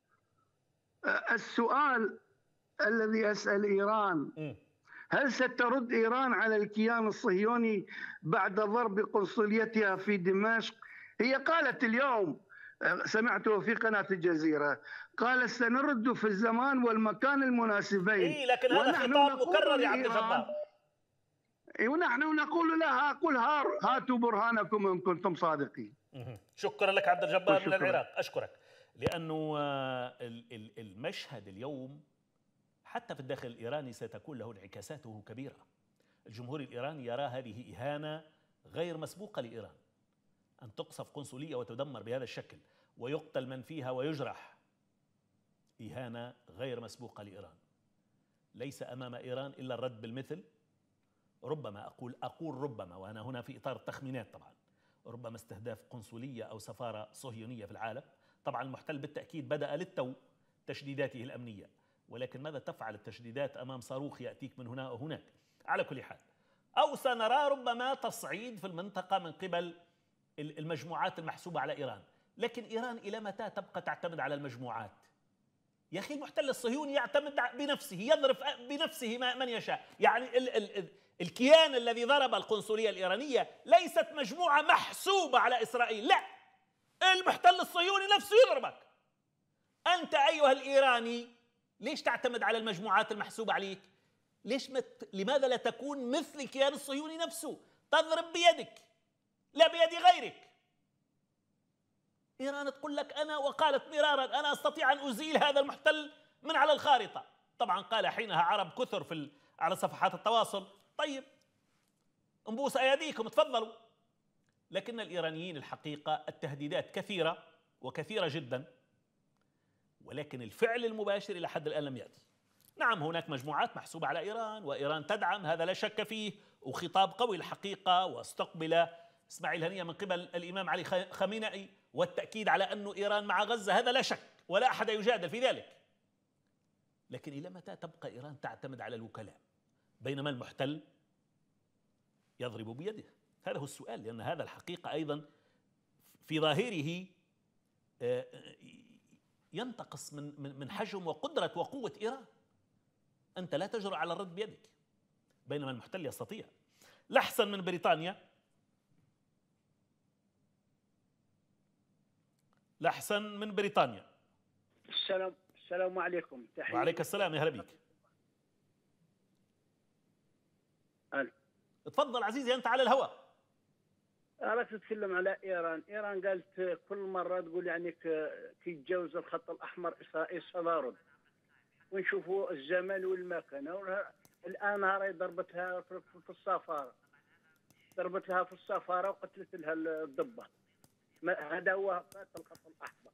السؤال الذي أسأل إيران، هل سترد إيران على الكيان الصهيوني بعد ضرب قنصليتها في دمشق؟ هي قالت اليوم، سمعته في قناة الجزيرة، قال سنرد في الزمان والمكان المناسبين. لكن هذا خطاب مكرر يا عبد الجبار. ونحن نقول لها قل هاتوا برهانكم إن كنتم صادقين. شكرا لك عبد الجبار من العراق، أشكرك. لأنه المشهد اليوم حتى في الداخل الإيراني ستكون له انعكاساته كبيرة. الجمهور الإيراني يرى هذه إهانة غير مسبوقة لإيران، أن تقصف قنصلية وتدمر بهذا الشكل ويقتل من فيها ويجرح، إهانة غير مسبوقة لإيران. ليس أمام إيران إلا الرد بالمثل. ربما أقول ربما، وأنا هنا في إطار التخمينات طبعا، ربما استهداف قنصلية أو سفارة صهيونية في العالم. طبعا المحتل بالتأكيد بدأ للتو تشديداته الأمنية، ولكن ماذا تفعل التشديدات أمام صاروخ يأتيك من هنا وهناك؟ على كل حال، أو سنرى ربما تصعيد في المنطقة من قبل المجموعات المحسوبة على إيران. لكن إيران إلى متى تبقى تعتمد على المجموعات؟ يا أخي المحتل الصهيوني يعتمد بنفسه، يضرب بنفسه من يشاء. يعني الكيان الذي ضرب القنصلية الإيرانية ليست مجموعة محسوبة على إسرائيل، لا، المحتل الصهيوني نفسه يضربك. أنت أيها الإيراني ليش تعتمد على المجموعات المحسوبة عليك؟ لماذا لا تكون مثل الكيان الصهيوني نفسه؟ تضرب بيدك، لا بيد غيرك. إيران تقول لك أنا، وقالت مرارا، أنا أستطيع أن أزيل هذا المحتل من على الخارطة. طبعا قال حينها عرب كثر على صفحات التواصل: طيب انبوس أيديكم تفضلوا. لكن الإيرانيين الحقيقة التهديدات كثيرة وكثيرة جدا، ولكن الفعل المباشر إلى حد الآن لم يأتي. نعم هناك مجموعات محسوبة على إيران وإيران تدعم، هذا لا شك فيه، وخطاب قوي الحقيقة، واستقبل إسماعيل هنية من قبل الإمام علي خامنئي والتأكيد على أن إيران مع غزة، هذا لا شك ولا أحد يجادل في ذلك. لكن إلى متى تبقى إيران تعتمد على الوكلاء بينما المحتل يضرب بيده؟ هذا هو السؤال، لأن هذا الحقيقة أيضا في ظاهره ينتقص من حجم وقدرة وقوة إيران. أنت لا تجرؤ على الرد بيدك بينما المحتل يستطيع. لحسن من بريطانيا. لحسن من بريطانيا. السلام عليكم. تحية. وعليك السلام، يا هلا بيك. تفضل عزيزي أنت على الهواء. أردت أتكلم على إيران. إيران قالت كل مرة تقول يعني كي يتجاوز الخط الأحمر إسرائيل سنرد، ونشوفوا الزمان والمكان. الآن راهي ضربت لها في السفارة، ضربت لها في السفارة وقتلت لها الضبة. هذا هو الخط الأحمر.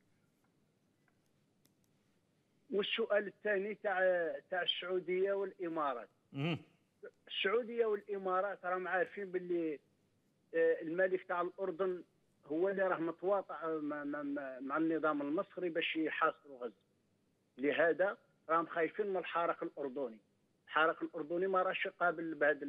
والسؤال الثاني تاع السعودية والإمارات. السعودية والإمارات راهم عارفين باللي الملك تاع الأردن هو اللي راه متواطئ مع النظام المصري باش يحاصروا غزة. لهذا راهم خايفين من الحرق الأردني. الحرق الأردني ما راهش قابل بهذا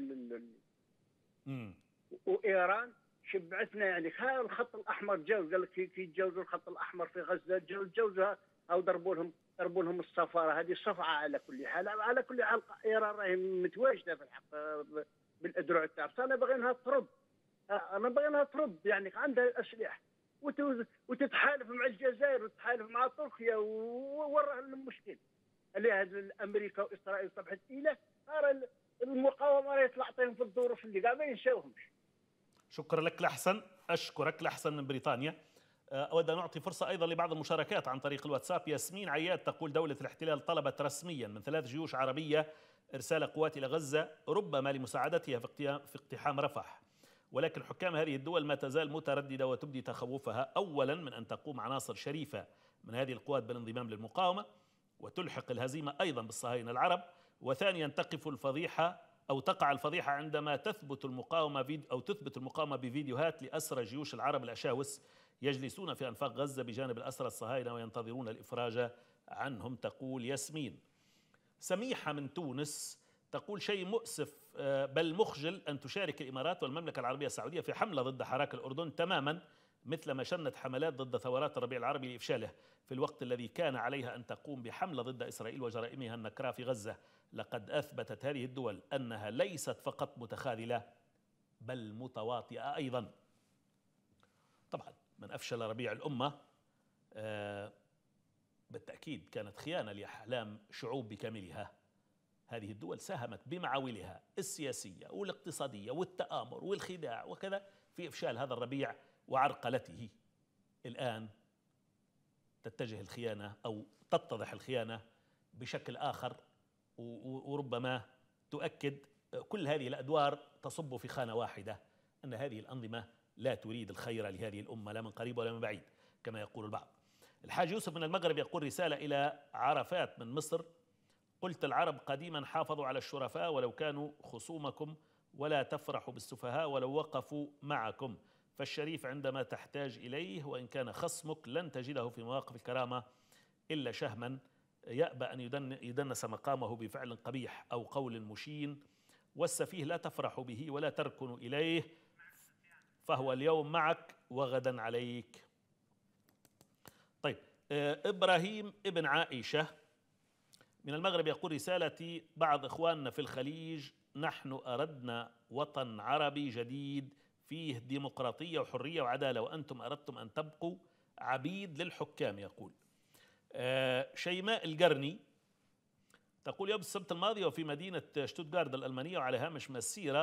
وإيران شبعتنا يعني. ها الخط الأحمر جاوز، قال لك كي يتجاوزوا الخط الأحمر في غزة جاوزوها أو ضربوا لهم السفارة. هذه صفعة على كل حال. على كل حال إيران راهي متواجدة في الحق بالأدرع تاعها. أنا باغينها ترد، أنا باغينها ترد يعني عندها الأسلحة وتتحالف مع الجزائر وتتحالف مع تركيا. وراه المشكل اللي هذا أمريكا وإسرائيل صبحت إله المقاومة راهي تعطيهم في الظروف اللي قاع ما ينساوهمش. شكرا لك لحسن، أشكرك لحسن من بريطانيا. أود أن أعطي فرصة أيضا لبعض المشاركات عن طريق الواتساب. ياسمين عياد تقول: دولة الاحتلال طلبت رسميا من 3 جيوش عربية إرسال قوات إلى غزة، ربما لمساعدتها في اقتحام رفح، ولكن حكام هذه الدول ما تزال مترددة وتبدي تخوفها، أولا من أن تقوم عناصر شريفة من هذه القوات بالانضمام للمقاومة وتلحق الهزيمة أيضا بالصهاينة العرب، وثانيا تقف الفضيحة أو تقع الفضيحة عندما تثبت المقاومة بفيديوهات لأسرى جيوش العرب الأشاوس يجلسون في أنفاق غزة بجانب الأسرى الصهاينة وينتظرون الإفراج عنهم، تقول ياسمين. سميحة من تونس تقول: شيء مؤسف بل مخجل أن تشارك الإمارات والمملكة العربية السعودية في حملة ضد حراك الأردن، تماما مثل ما شنت حملات ضد ثورات الربيع العربي لإفشاله، في الوقت الذي كان عليها أن تقوم بحملة ضد إسرائيل وجرائمها النكراء في غزة. لقد أثبتت هذه الدول أنها ليست فقط متخاذلة بل متواطئة أيضا. طبعا من أفشل ربيع الأمة بالتأكيد كانت خيانة لأحلام شعوب بكاملها. هذه الدول ساهمت بمعاولها السياسية والاقتصادية والتآمر والخداع وكذا في إفشال هذا الربيع وعرقلته. الآن تتجه الخيانة أو تتضح الخيانة بشكل آخر، وربما تؤكد كل هذه الأدوار تصب في خانة واحدة، أن هذه الأنظمة لا تريد الخير لهذه الأمة لا من قريب ولا من بعيد كما يقول البعض. الحاج يوسف من المغرب يقول: رسالة إلى عرفات من مصر: قلت العرب قديما حافظوا على الشرفاء ولو كانوا خصومكم، ولا تفرحوا بالسفهاء ولو وقفوا معكم، فالشريف عندما تحتاج إليه وإن كان خصمك لن تجده في مواقف الكرامة إلا شهما يأبى أن يدنس مقامه بفعل قبيح أو قول مشين، والسفيه لا تفرح به ولا تركن إليه، فهو اليوم معك وغدا عليك. طيب، إبراهيم ابن عائشة من المغرب يقول: رسالتي بعض إخواننا في الخليج: نحن أردنا وطن عربي جديد فيه ديمقراطية وحرية وعدالة، وأنتم أردتم أن تبقوا عبيد للحكام. يقول شيماء القرني تقول: يوم السبت الماضي وفي مدينة شتوتغارت الألمانية وعلى هامش مسيرة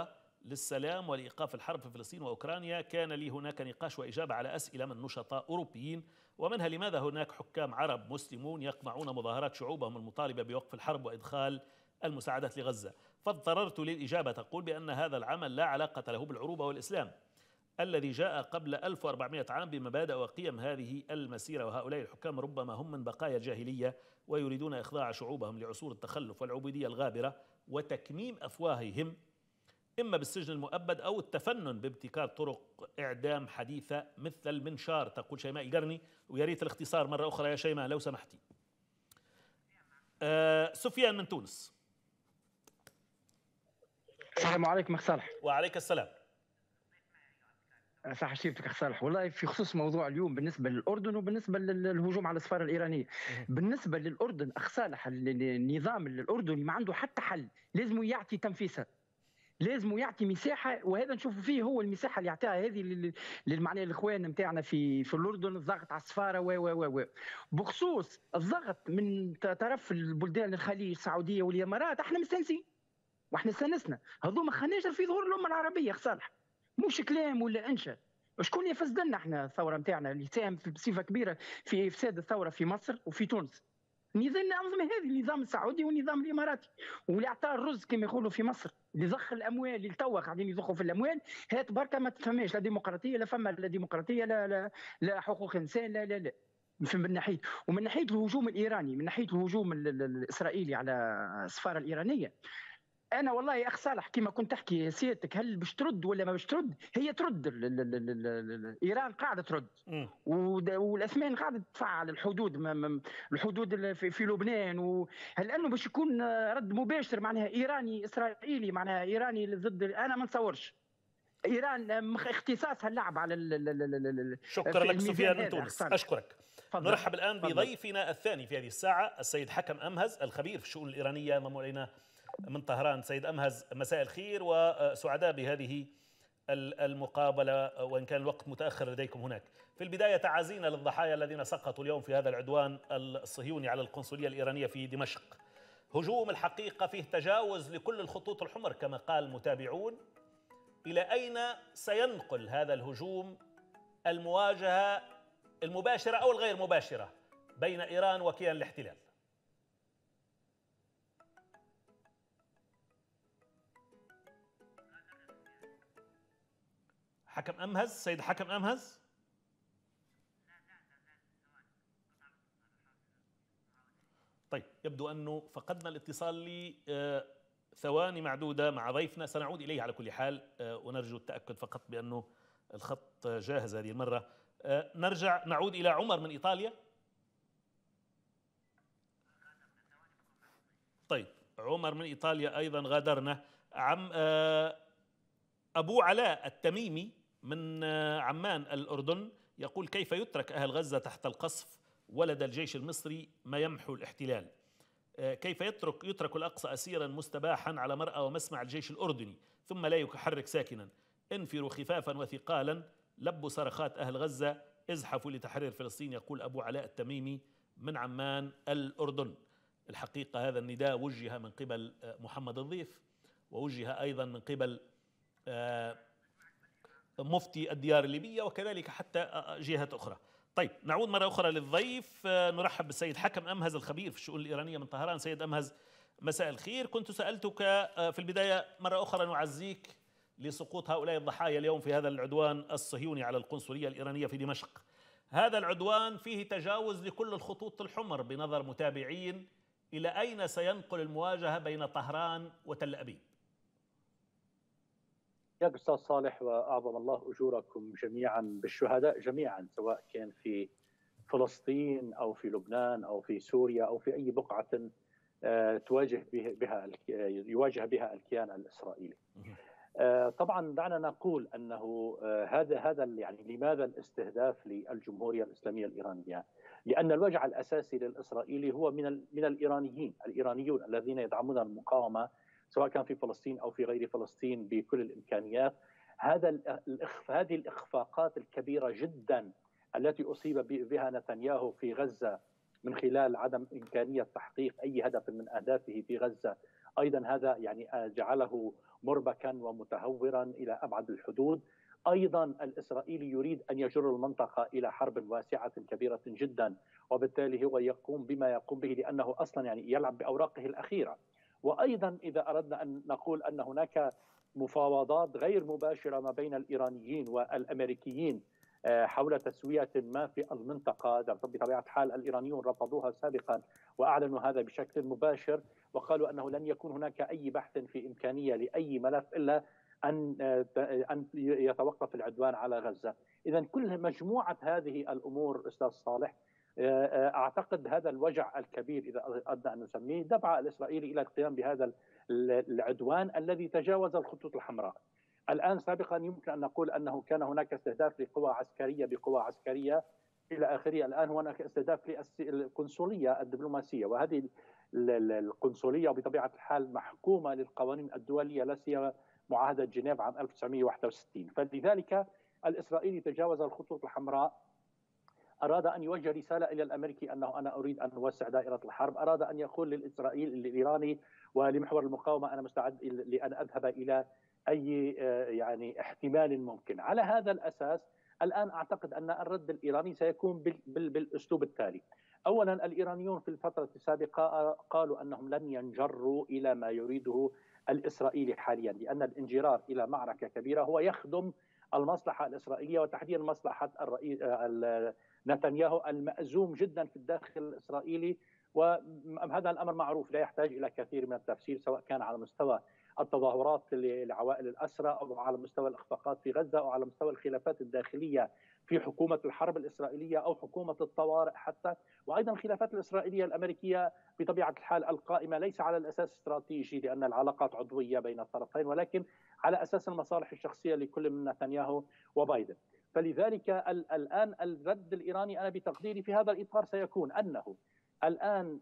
للسلام ولإيقاف الحرب في فلسطين وأوكرانيا، كان لي هناك نقاش وإجابة على أسئلة من نشطاء أوروبيين، ومنها لماذا هناك حكام عرب مسلمون يقمعون مظاهرات شعوبهم المطالبة بوقف الحرب وإدخال المساعدات لغزة، فاضطررت للإجابة تقول بأن هذا العمل لا علاقة له بالعروبة والإسلام الذي جاء قبل 1400 عام بمبادئ وقيم هذه المسيرة، وهؤلاء الحكام ربما هم من بقايا الجاهلية ويريدون إخضاع شعوبهم لعصور التخلف والعبودية الغابرة وتكميم أفواههم إما بالسجن المؤبد أو التفنن بابتكار طرق إعدام حديثة مثل المنشار، تقول شيماء القرني. ويا ريت الاختصار مرة أخرى يا شيماء لو سمحتي. سفيان من تونس. السلام عليكم أخ صالح. وعليك السلام. صح شيفتك أخ صالح. والله في خصوص موضوع اليوم بالنسبة للأردن وبالنسبة للهجوم على السفارة الإيرانية. بالنسبة للأردن أخ صالح، النظام الأردني ما عنده حتى حل، لازم يعطي تنفيسها، لازم يعطي مساحه، وهذا نشوف فيه هو المساحه اللي يعطيها هذه للمعنى الاخوان نتاعنا في الاردن، الضغط على السفاره و بخصوص الضغط من طرف البلدان الخليج السعوديه والامارات. احنا مستانسين واحنا استانسنا، هذوما خناجر في ظهور الامه العربيه اخ صالح، مش كلام ولا انشا. شكون يفسد لنا احنا الثوره نتاعنا اللي ساهم بصفه كبيره في افساد الثوره في مصر وفي تونس؟ نظام الأنظمة هذه، النظام السعودي والنظام الإماراتي، واللي أعطاه الرز كما يقولوا في مصر، اللي ضخ الأموال، اللي توا قاعدين يضخوا في الأموال. هات بركة ما تفهمش لا ديمقراطية، لا فما لا ديمقراطية، لا حقوق إنسان، لا من ناحية. ومن ناحية الهجوم الإيراني، من ناحية الهجوم الإسرائيلي على السفارة الإيرانية، انا والله يا اخ صالح كما كنت تحكي سيادتك، هل باش ترد ولا ما باش ترد؟ هي ترد، ايران قاعده ترد، والاثمان قاعده تفعل الحدود، الحدود في لبنان، هل انه باش يكون رد مباشر معناها ايراني اسرائيلي، معناها ايراني ضد؟ انا ما نتصورش. ايران اختصاصها اللعب على شكرا لك سفيان من تونس، اشكرك. نرحب الان بضيفنا الثاني في هذه الساعه السيد حكم امهز الخبير في الشؤون الايرانيه، انضم الينا من طهران. سيد أمهز مساء الخير وسعداء بهذه المقابلة وإن كان الوقت متأخر لديكم هناك. في البداية تعازينا للضحايا الذين سقطوا اليوم في هذا العدوان الصهيوني على القنصلية الإيرانية في دمشق. هجوم الحقيقة فيه تجاوز لكل الخطوط الحمر كما قال المتابعون. إلى أين سينقل هذا الهجوم المواجهة المباشرة أو الغير مباشرة بين إيران وكيان الاحتلال؟ حكم أمهز، سيد حكم أمهز. طيب يبدو أنه فقدنا الاتصال لثواني معدودة مع ضيفنا، سنعود إليه على كل حال ونرجو التأكد فقط بأنه الخط جاهز هذه المرة. نعود إلى عمر من إيطاليا. طيب عمر من إيطاليا أيضا غادرنا. أبو علاء التميمي من عمان الأردن يقول: كيف يترك أهل غزة تحت القصف ولدى الجيش المصري ما يمحو الاحتلال؟ كيف يترك الأقصى أسيرا مستباحا على مرأى ومسمع الجيش الأردني ثم لا يحرك ساكنا؟ انفروا خفافا وثقالا، لبوا صرخات أهل غزة، ازحفوا لتحرير فلسطين، يقول أبو علاء التميمي من عمان الأردن. الحقيقة هذا النداء وجه من قبل محمد الضيف، ووجه أيضا من قبل مفتي الديار الليبية، وكذلك حتى جهات أخرى. طيب نعود مرة أخرى للضيف، نرحب بالسيد حكم أمهز الخبير في الشؤون الإيرانية من طهران. سيد أمهز مساء الخير. كنت سألتك في البداية مرة أخرى نعزيك لسقوط هؤلاء الضحايا اليوم في هذا العدوان الصهيوني على القنصلية الإيرانية في دمشق. هذا العدوان فيه تجاوز لكل الخطوط الحمر بنظر متابعين. إلى أين سينقل المواجهة بين طهران وتل أبيب؟ يا أستاذ صالح، وأعظم الله أجوركم جميعا بالشهداء جميعا، سواء كان في فلسطين أو في لبنان أو في سوريا أو في أي بقعة يواجه بها الكيان الإسرائيلي. طبعا دعنا نقول أنه هذا يعني لماذا الاستهداف للجمهورية الإسلامية الإيرانية؟ لأن الوجع الأساسي للإسرائيلي هو من الإيرانيون الذين يدعمون المقاومة سواء كان في فلسطين أو في غير فلسطين بكل الإمكانيات. هذه الإخفاقات الكبيرة جدا التي أصيب بها نتنياهو في غزة من خلال عدم إمكانية تحقيق أي هدف من أهدافه في غزة أيضا هذا يعني جعله مربكا ومتهورا إلى أبعد الحدود. أيضا الإسرائيلي يريد أن يجر المنطقة إلى حرب واسعة كبيرة جدا، وبالتالي هو يقوم بما يقوم به لأنه أصلا يعني يلعب بأوراقه الأخيرة. وأيضا إذا أردنا أن نقول أن هناك مفاوضات غير مباشرة ما بين الإيرانيين والأمريكيين حول تسوية ما في المنطقة، بطبيعة الحال الإيرانيون رفضوها سابقا وأعلنوا هذا بشكل مباشر، وقالوا أنه لن يكون هناك أي بحث في إمكانية لأي ملف إلا أن يتوقف العدوان على غزة. إذا كل مجموعة هذه الأمور أستاذ صالح أعتقد هذا الوجع الكبير إذا أردنا أن نسميه دفع الإسرائيلي إلى القيام بهذا العدوان الذي تجاوز الخطوط الحمراء. الآن سابقا يمكن أن نقول أنه كان هناك استهداف لقوى عسكرية بقوى عسكرية إلى آخره، الآن هناك استهداف للقنصلية الدبلوماسية، وهذه القنصلية بطبيعة الحال محكومة للقوانين الدولية لا سيما معاهدة جنيف عام 1961. فلذلك الإسرائيلي تجاوز الخطوط الحمراء، أراد أن يوجه رسالة إلى الأمريكي أنه أنا أريد أن أوسع دائرة الحرب، أراد أن يقول للإيراني ولمحور المقاومة أنا مستعد لأن أذهب إلى أي يعني احتمال ممكن. على هذا الأساس الآن أعتقد أن الرد الإيراني سيكون بالأسلوب التالي. أولا الإيرانيون في الفترة السابقة قالوا أنهم لن ينجروا إلى ما يريده الإسرائيلي حاليا، لأن الانجرار إلى معركة كبيرة هو يخدم المصلحة الإسرائيلية وتحديدا مصلحة الرئيس نتنياهو المأزوم جدا في الداخل الإسرائيلي، وهذا الأمر معروف لا يحتاج إلى كثير من التفسير، سواء كان على مستوى التظاهرات لعوائل الأسرى أو على مستوى الإخفاقات في غزة أو على مستوى الخلافات الداخلية في حكومة الحرب الإسرائيلية أو حكومة الطوارئ حتى، وأيضا الخلافات الإسرائيلية الأمريكية بطبيعة الحال القائمة ليس على الأساس الاستراتيجي لأن العلاقات عضوية بين الطرفين، ولكن على أساس المصالح الشخصية لكل من نتنياهو وبايدن. فلذلك الآن الرد الإيراني أنا بتقديري في هذا الإطار سيكون أنه الآن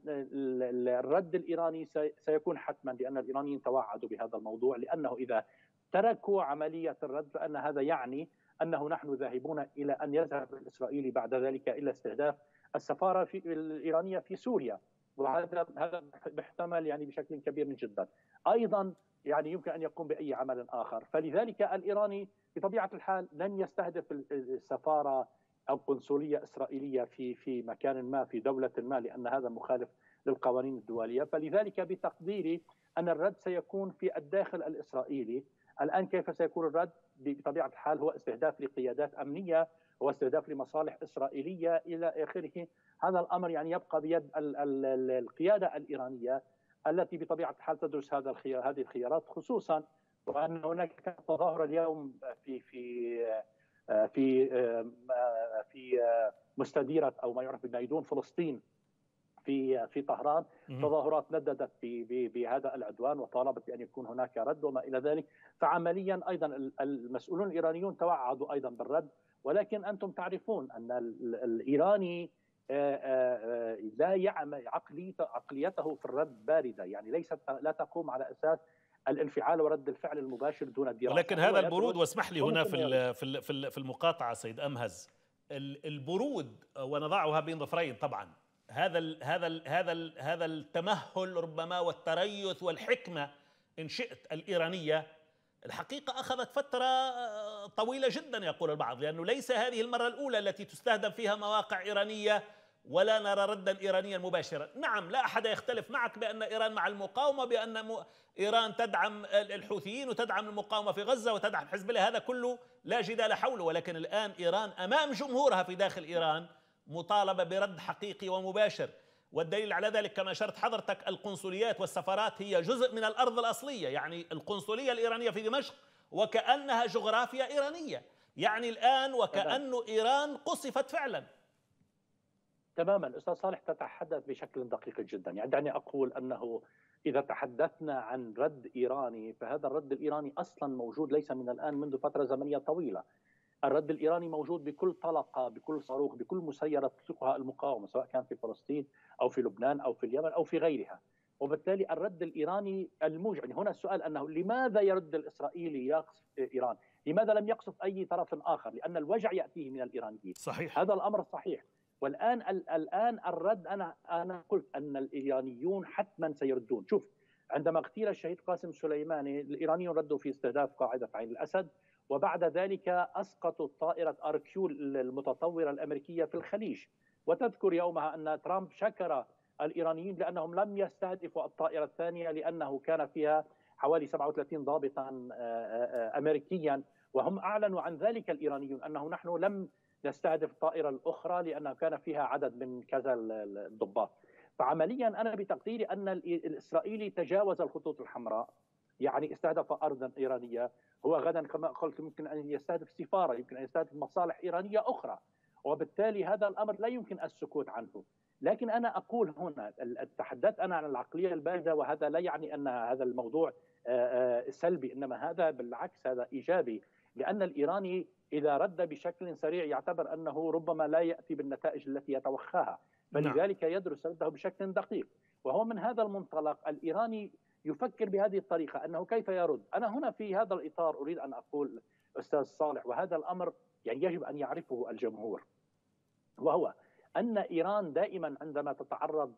الرد الإيراني سيكون حتما، لأن الإيرانيين توعدوا بهذا الموضوع، لأنه إذا تركوا عملية الرد فإن هذا يعني أنه نحن ذاهبون إلى أن يذهب الإسرائيلي بعد ذلك إلى استهداف السفارة الإيرانية في سوريا، وهذا محتمل يعني بشكل كبير جدا. أيضا يعني يمكن أن يقوم بأي عمل آخر. فلذلك الإيراني بطبيعة الحال لن يستهدف السفارة أو قنصلية إسرائيلية في مكان ما في دولة ما، لأن هذا مخالف للقوانين الدولية. فلذلك بتقديري أن الرد سيكون في الداخل الإسرائيلي. الآن كيف سيكون الرد؟ بطبيعة الحال هو استهداف لقيادات أمنية واستهداف لمصالح إسرائيلية إلى آخره. هذا الأمر يعني يبقى بيد القيادة الإيرانية التي بطبيعة الحال تدرس هذه الخيارات، خصوصا وأن هناك تظاهرة اليوم في مستديرة أو ما يعرف بميدون فلسطين في طهران، تظاهرات نددت بهذا العدوان وطالبت بأن يكون هناك رد وما إلى ذلك. فعمليا أيضا المسؤولون الإيرانيون توعدوا أيضا بالرد، ولكن أنتم تعرفون أن الإيراني لا يعمل عقليته في الرد باردة، يعني لا تقوم على أساس الانفعال ورد الفعل المباشر دون دراسة. ولكن هذا البرود، واسمح لي هنا في المقاطعة سيد أمهز، البرود ونضعها بين ظفرين طبعا، هذا التمهل ربما والتريث والحكمة إن شئت الإيرانية الحقيقة أخذت فترة طويلة جدا يقول البعض، لأنه ليس هذه المرة الأولى التي تستهدف فيها مواقع إيرانية ولا نرى ردا إيرانيا مباشرا. نعم لا أحد يختلف معك بأن إيران مع المقاومة، بأن إيران تدعم الحوثيين وتدعم المقاومة في غزة وتدعم حزب الله، هذا كله لا جدال حوله. ولكن الآن إيران أمام جمهورها في داخل إيران مطالبة برد حقيقي ومباشر، والدليل على ذلك كما أشرت حضرتك القنصليات والسفارات هي جزء من الأرض الأصلية. يعني القنصلية الإيرانية في دمشق وكأنها جغرافيا إيرانية، يعني الآن وكأنه إيران قصفت فعلا. تماما أستاذ صالح، تتحدث بشكل دقيق جدا. يعني دعني أقول أنه إذا تحدثنا عن رد إيراني فهذا الرد الإيراني أصلا موجود ليس من الآن، منذ فترة زمنية طويلة. الرد الإيراني موجود بكل طلقة، بكل صاروخ، بكل مسيرة تطلقها المقاومة، سواء كان في فلسطين أو في لبنان أو في اليمن أو في غيرها. وبالتالي الرد الإيراني الموجع، هنا السؤال أنه لماذا يرد الإسرائيلي يقصف إيران؟ لماذا لم يقصف أي طرف آخر؟ لأن الوجع يأتيه من الإيرانيين. صحيح. هذا الأمر صحيح. والآن الرد أنا قلت أن الإيرانيون حتما سيردون. شوف، عندما اغتيل الشهيد قاسم سليماني الإيرانيون ردوا في استهداف قاعدة عين الأسد، وبعد ذلك أسقطوا طائرة أركيول المتطورة الأمريكية في الخليج. وتذكر يومها أن ترامب شكر الإيرانيين لأنهم لم يستهدفوا الطائرة الثانية لأنه كان فيها حوالي 37 ضابطا أمريكيا، وهم أعلنوا عن ذلك الإيرانيون أنه نحن لم نستهدف الطائرة الأخرى لأنه كان فيها عدد من كذا الضباط. فعمليا أنا بتقديري أن الإسرائيلي تجاوز الخطوط الحمراء، يعني استهدف أرضا إيرانية. هو غدا كما قلت يمكن أن يستهدف سفارة، يمكن أن يستهدف مصالح إيرانية أخرى، وبالتالي هذا الأمر لا يمكن السكوت عنه. لكن أنا أقول هنا تحدثت أنا عن العقلية الباردة، وهذا لا يعني أن هذا الموضوع سلبي، إنما هذا بالعكس هذا إيجابي، لأن الإيراني إذا رد بشكل سريع يعتبر أنه ربما لا يأتي بالنتائج التي يتوخاها، فلذلك يدرس رده بشكل دقيق. وهو من هذا المنطلق الإيراني يفكر بهذه الطريقة أنه كيف يرد. أنا هنا في هذا الإطار أريد أن أقول أستاذ صالح، وهذا الأمر يعني يجب أن يعرفه الجمهور، وهو أن إيران دائما عندما تتعرض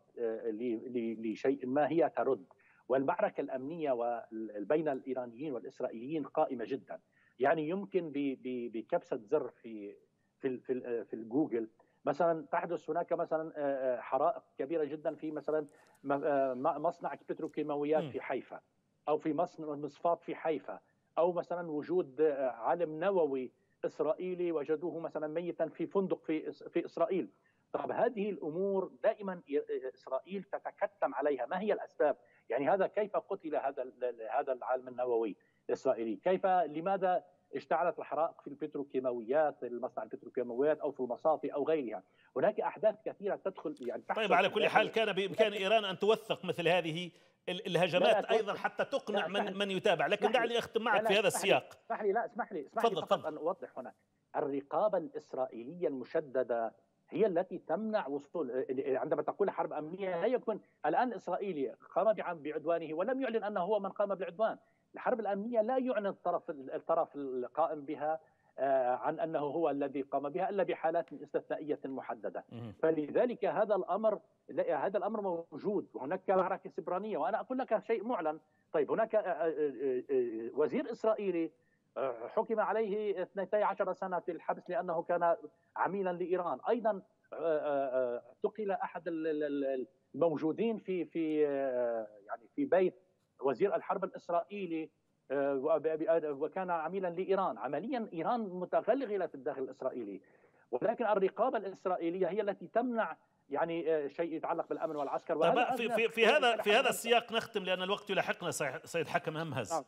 لشيء ما هي ترد، والمعركة الأمنية بين الإيرانيين والإسرائيليين قائمة جدا. يعني يمكن بكبسة زر في الجوجل مثلا تحدث هناك مثلا حرائق كبيرة جدا في مثلا مصنع بتروكيماويات في حيفا، أو في مصفاة في حيفا، أو مثلا وجود عالم نووي إسرائيلي وجدوه مثلا ميتا في فندق في إسرائيل. طب هذه الأمور دائما إسرائيل تتكتم عليها، ما هي الأسباب؟ يعني هذا كيف قتل هذا العالم النووي الإسرائيلي؟ لماذا اشتعلت الحرائق في البتروكيماويات، المصنع البتروكيماويات او في المصافي او غيرها؟ هناك احداث كثيره تدخل يعني طيب على كل حال كان بامكان ايران ان توثق مثل هذه الهجمات ايضا حتى تقنع من يتابع، لكن دعني اختم معك في هذا السياق. اسمح لي فقط ان اوضح هنا. الرقابه الاسرائيليه المشدده هي التي تمنع وصول، عندما تقول حرب امنيه لا يكون الان الاسرائيلي قام بعدوانه ولم يعلن انه هو من قام بالعدوان. الحرب الامنيه لا يعلن الطرف القائم بها عن انه هو الذي قام بها الا بحالات استثنائيه محدده. فلذلك هذا الامر موجود، وهناك معركه سبرانيه. وانا اقول لك شيء معلن. طيب هناك وزير اسرائيلي حكم عليه 12 سنه في الحبس لانه كان عميلا لايران. ايضا اعتقل احد الموجودين في بيت وزير الحرب الإسرائيلي وكان عميلا لإيران. عمليا إيران متغلغلة في الداخل الإسرائيلي، ولكن الرقابة الإسرائيلية هي التي تمنع يعني شيء يتعلق بالأمن والعسكر. في هذا السياق نختم لأن الوقت يلاحقنا سيد حكم همهز.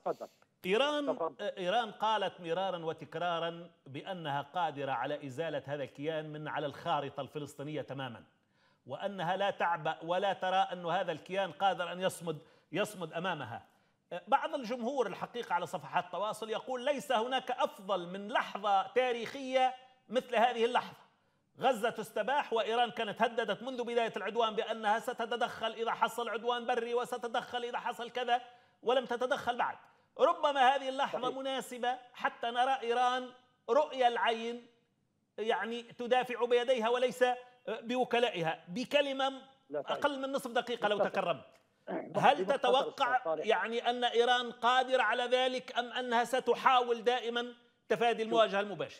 إيران قالت مرارا وتكرارا بأنها قادرة على إزالة هذا الكيان من على الخارطة الفلسطينية تماما، وأنها لا تعبأ ولا ترى أن هذا الكيان قادر أن يصمد أمامها. بعض الجمهور الحقيقة على صفحات التواصل يقول ليس هناك أفضل من لحظة تاريخية مثل هذه اللحظة. غزة تستباح، وإيران كانت هددت منذ بداية العدوان بأنها ستتدخل إذا حصل عدوان بري وستتدخل إذا حصل كذا، ولم تتدخل بعد. ربما هذه اللحظة مناسبة حتى نرى إيران رؤية العين، يعني تدافع بيديها وليس بوكلائها. بكلمة أقل من نصف دقيقة لو تكرمت، هل تتوقع يعني أن إيران قادرة على ذلك أم أنها ستحاول دائما تفادي المواجهة المباشرة؟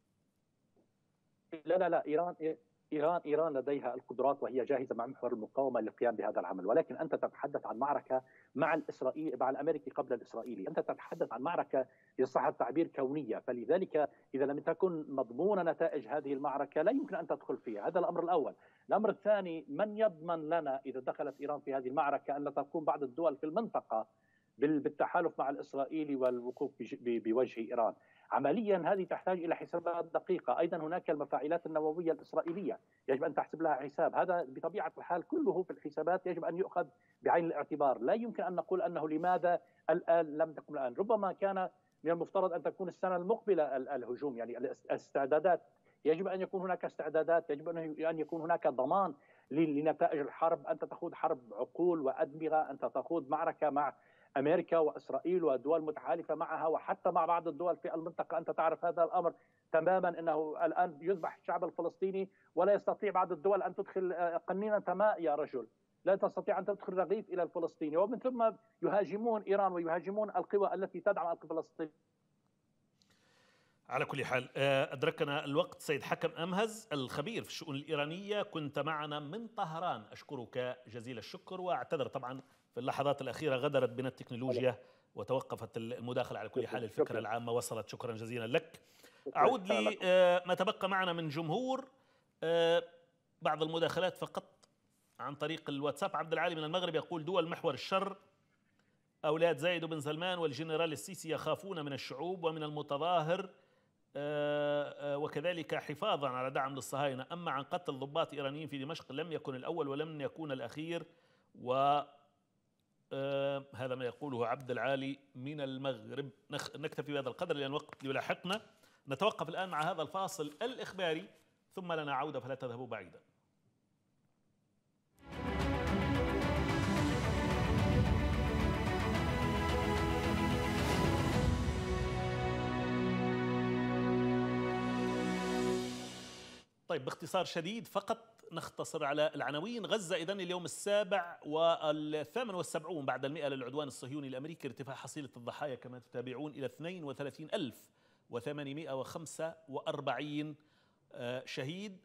لا إيران لديها القدرات وهي جاهزة مع محور المقاومة للقيام بهذا العمل، ولكن أنت تتحدث عن معركة مع الأمريكي قبل الإسرائيلي. أنت تتحدث عن معركة يصح التعبير كونية، فلذلك إذا لم تكن مضمونة نتائج هذه المعركة لا يمكن أن تدخل فيها. هذا الأمر الأول. الأمر الثاني، من يضمن لنا إذا دخلت إيران في هذه المعركة أن لا تقوم بعض الدول في المنطقة بالتحالف مع الإسرائيلي والوقوف بوجه إيران؟ عمليا هذه تحتاج إلى حسابات دقيقة. أيضا هناك المفاعلات النووية الإسرائيلية يجب أن تحسب لها حساب. هذا بطبيعة الحال كله في الحسابات يجب أن يؤخذ بعين الاعتبار. لا يمكن أن نقول أنه لماذا الآن لم تقم الآن. ربما كان من المفترض أن تكون السنة المقبلة الهجوم، يعني الاستعدادات. يجب أن يكون هناك استعدادات، يجب أن يكون هناك ضمان لنتائج الحرب. أنت تخوض حرب عقول وأدمغة، أنت تخوض معركة مع أمريكا وإسرائيل ودول متحالفة معها وحتى مع بعض الدول في المنطقة. أنت تعرف هذا الأمر تماما، أنه الآن يذبح الشعب الفلسطيني ولا يستطيع بعض الدول أن تدخل قنينة ماء يا رجل. لا تستطيع أن تدخل رغيف إلى الفلسطيني، ومن ثم يهاجمون إيران ويهاجمون القوى التي تدعم الفلسطينيين. على كل حال أدركنا الوقت. سيد حكم أمهز الخبير في الشؤون الإيرانية، كنت معنا من طهران، أشكرك جزيل الشكر، وأعتذر طبعا في اللحظات الأخيرة غدرت بنا التكنولوجيا وتوقفت المداخلة. على كل حال الفكرة العامة وصلت، شكرا جزيلا لك. أعود لي ما تبقى معنا من جمهور، بعض المداخلات فقط عن طريق الواتساب. عبد العالي من المغرب يقول: دول محور الشر أولاد زايد بن سلمان والجنرال السيسي يخافون من الشعوب ومن المتظاهر، وكذلك حفاظا على دعم للصهاينة. أما عن قتل ضباط إيرانيين في دمشق لم يكن الأول ولم يكون الأخير. وهذا ما يقوله عبد العالي من المغرب. نكتفي بهذا القدر لأن الوقت يلاحقنا. نتوقف الآن مع هذا الفاصل الإخباري ثم لنا عودة، فلا تذهبوا بعيدا. طيب، باختصار شديد فقط نختصر على العناوين. غزة إذن اليوم 78 بعد 100 للعدوان الصهيوني الأمريكي، ارتفاع حصيلة الضحايا كما تتابعون إلى 32,845 شهيد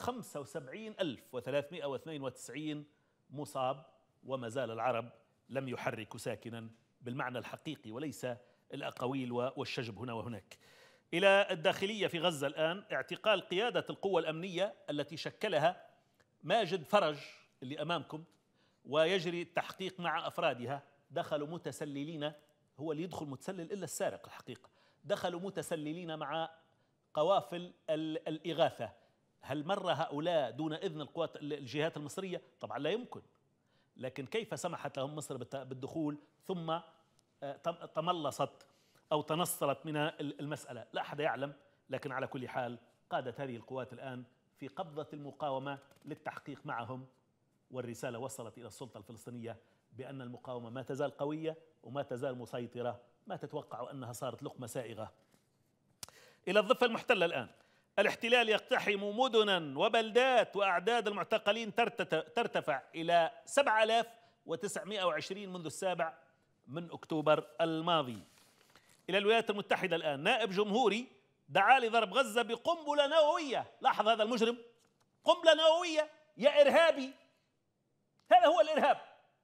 و75,392 مصاب، وما زال العرب لم يحركوا ساكنا بالمعنى الحقيقي وليس الأقاويل والشجب هنا وهناك. إلى الداخلية في غزة الآن، اعتقال قيادة القوة الأمنية التي شكلها ماجد فرج اللي أمامكم، ويجري التحقيق مع أفرادها. دخلوا متسللين، هو اللي يدخل متسلل إلا السارق الحقيقة، دخلوا متسللين مع قوافل الإغاثة. هل مر هؤلاء دون إذن القوات الجهات المصرية؟ طبعا لا يمكن، لكن كيف سمحت لهم مصر بالدخول ثم تملصت أو تنصلت من المسألة؟ لا أحد يعلم، لكن على كل حال قادت هذه القوات الآن في قبضة المقاومة للتحقيق معهم، والرسالة وصلت إلى السلطة الفلسطينية بأن المقاومة ما تزال قوية وما تزال مسيطرة، ما تتوقع أنها صارت لقمة سائغة. إلى الضفة المحتلة الآن، الاحتلال يقتحم مدنا وبلدات، وأعداد المعتقلين ترتفع إلى 7,920 منذ 7 أكتوبر الماضي. إلى الولايات المتحدة الآن، نائب جمهوري دعا لضرب غزة بقنبلة نووية. لاحظ هذا المجرم، قنبلة نووية يا إرهابي، هذا هو الإرهاب،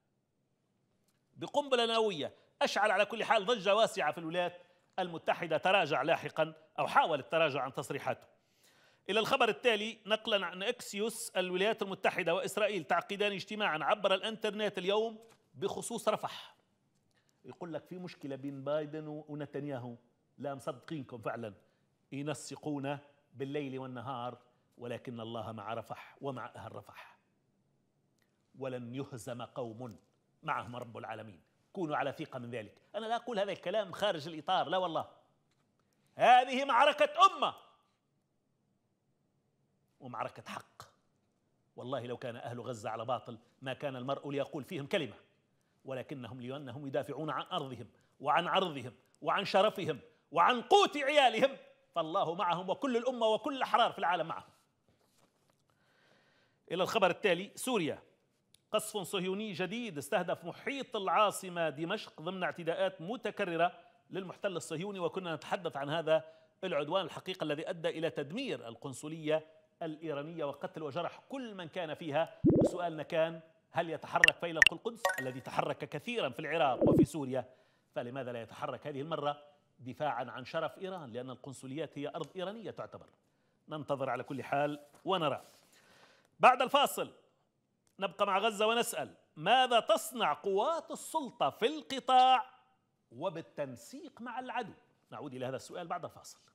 بقنبلة نووية. أشعل على كل حال ضجة واسعة في الولايات المتحدة. تراجع لاحقا أو حاول التراجع عن تصريحاته. إلى الخبر التالي، نقلا عن إكسيوس، الولايات المتحدة وإسرائيل تعقدان اجتماعا عبر الإنترنت اليوم بخصوص رفح. يقول لك في مشكلة بين بايدن ونتنياهو، لا مصدقينكم فعلا، ينسقون بالليل والنهار، ولكن الله مع رفح ومع أهل رفح، ولن يهزم قوم معهم رب العالمين، كونوا على ثقة من ذلك. أنا لا أقول هذا الكلام خارج الإطار، لا والله، هذه معركة أمة ومعركة حق. والله لو كان أهل غزة على باطل ما كان المرء ليقول فيهم كلمة، ولكنهم لأنهم يدافعون عن أرضهم وعن عرضهم وعن شرفهم وعن قوت عيالهم، فالله معهم وكل الأمة وكل الأحرار في العالم معهم. إلى الخبر التالي، سوريا، قصف صهيوني جديد استهدف محيط العاصمة دمشق ضمن اعتداءات متكررة للمحتل الصهيوني، وكنا نتحدث عن هذا العدوان الحقيقة الذي أدى إلى تدمير القنصلية الإيرانية وقتل وجرح كل من كان فيها. وسؤالنا كان: هل يتحرك فيلق القدس الذي تحرك كثيرا في العراق وفي سوريا؟ فلماذا لا يتحرك هذه المرة دفاعا عن شرف إيران؟ لأن القنصليات هي أرض إيرانية تعتبر. ننتظر على كل حال ونرى. بعد الفاصل نبقى مع غزة ونسأل: ماذا تصنع قوات السلطة في القطاع وبالتنسيق مع العدو؟ نعود إلى هذا السؤال بعد الفاصل.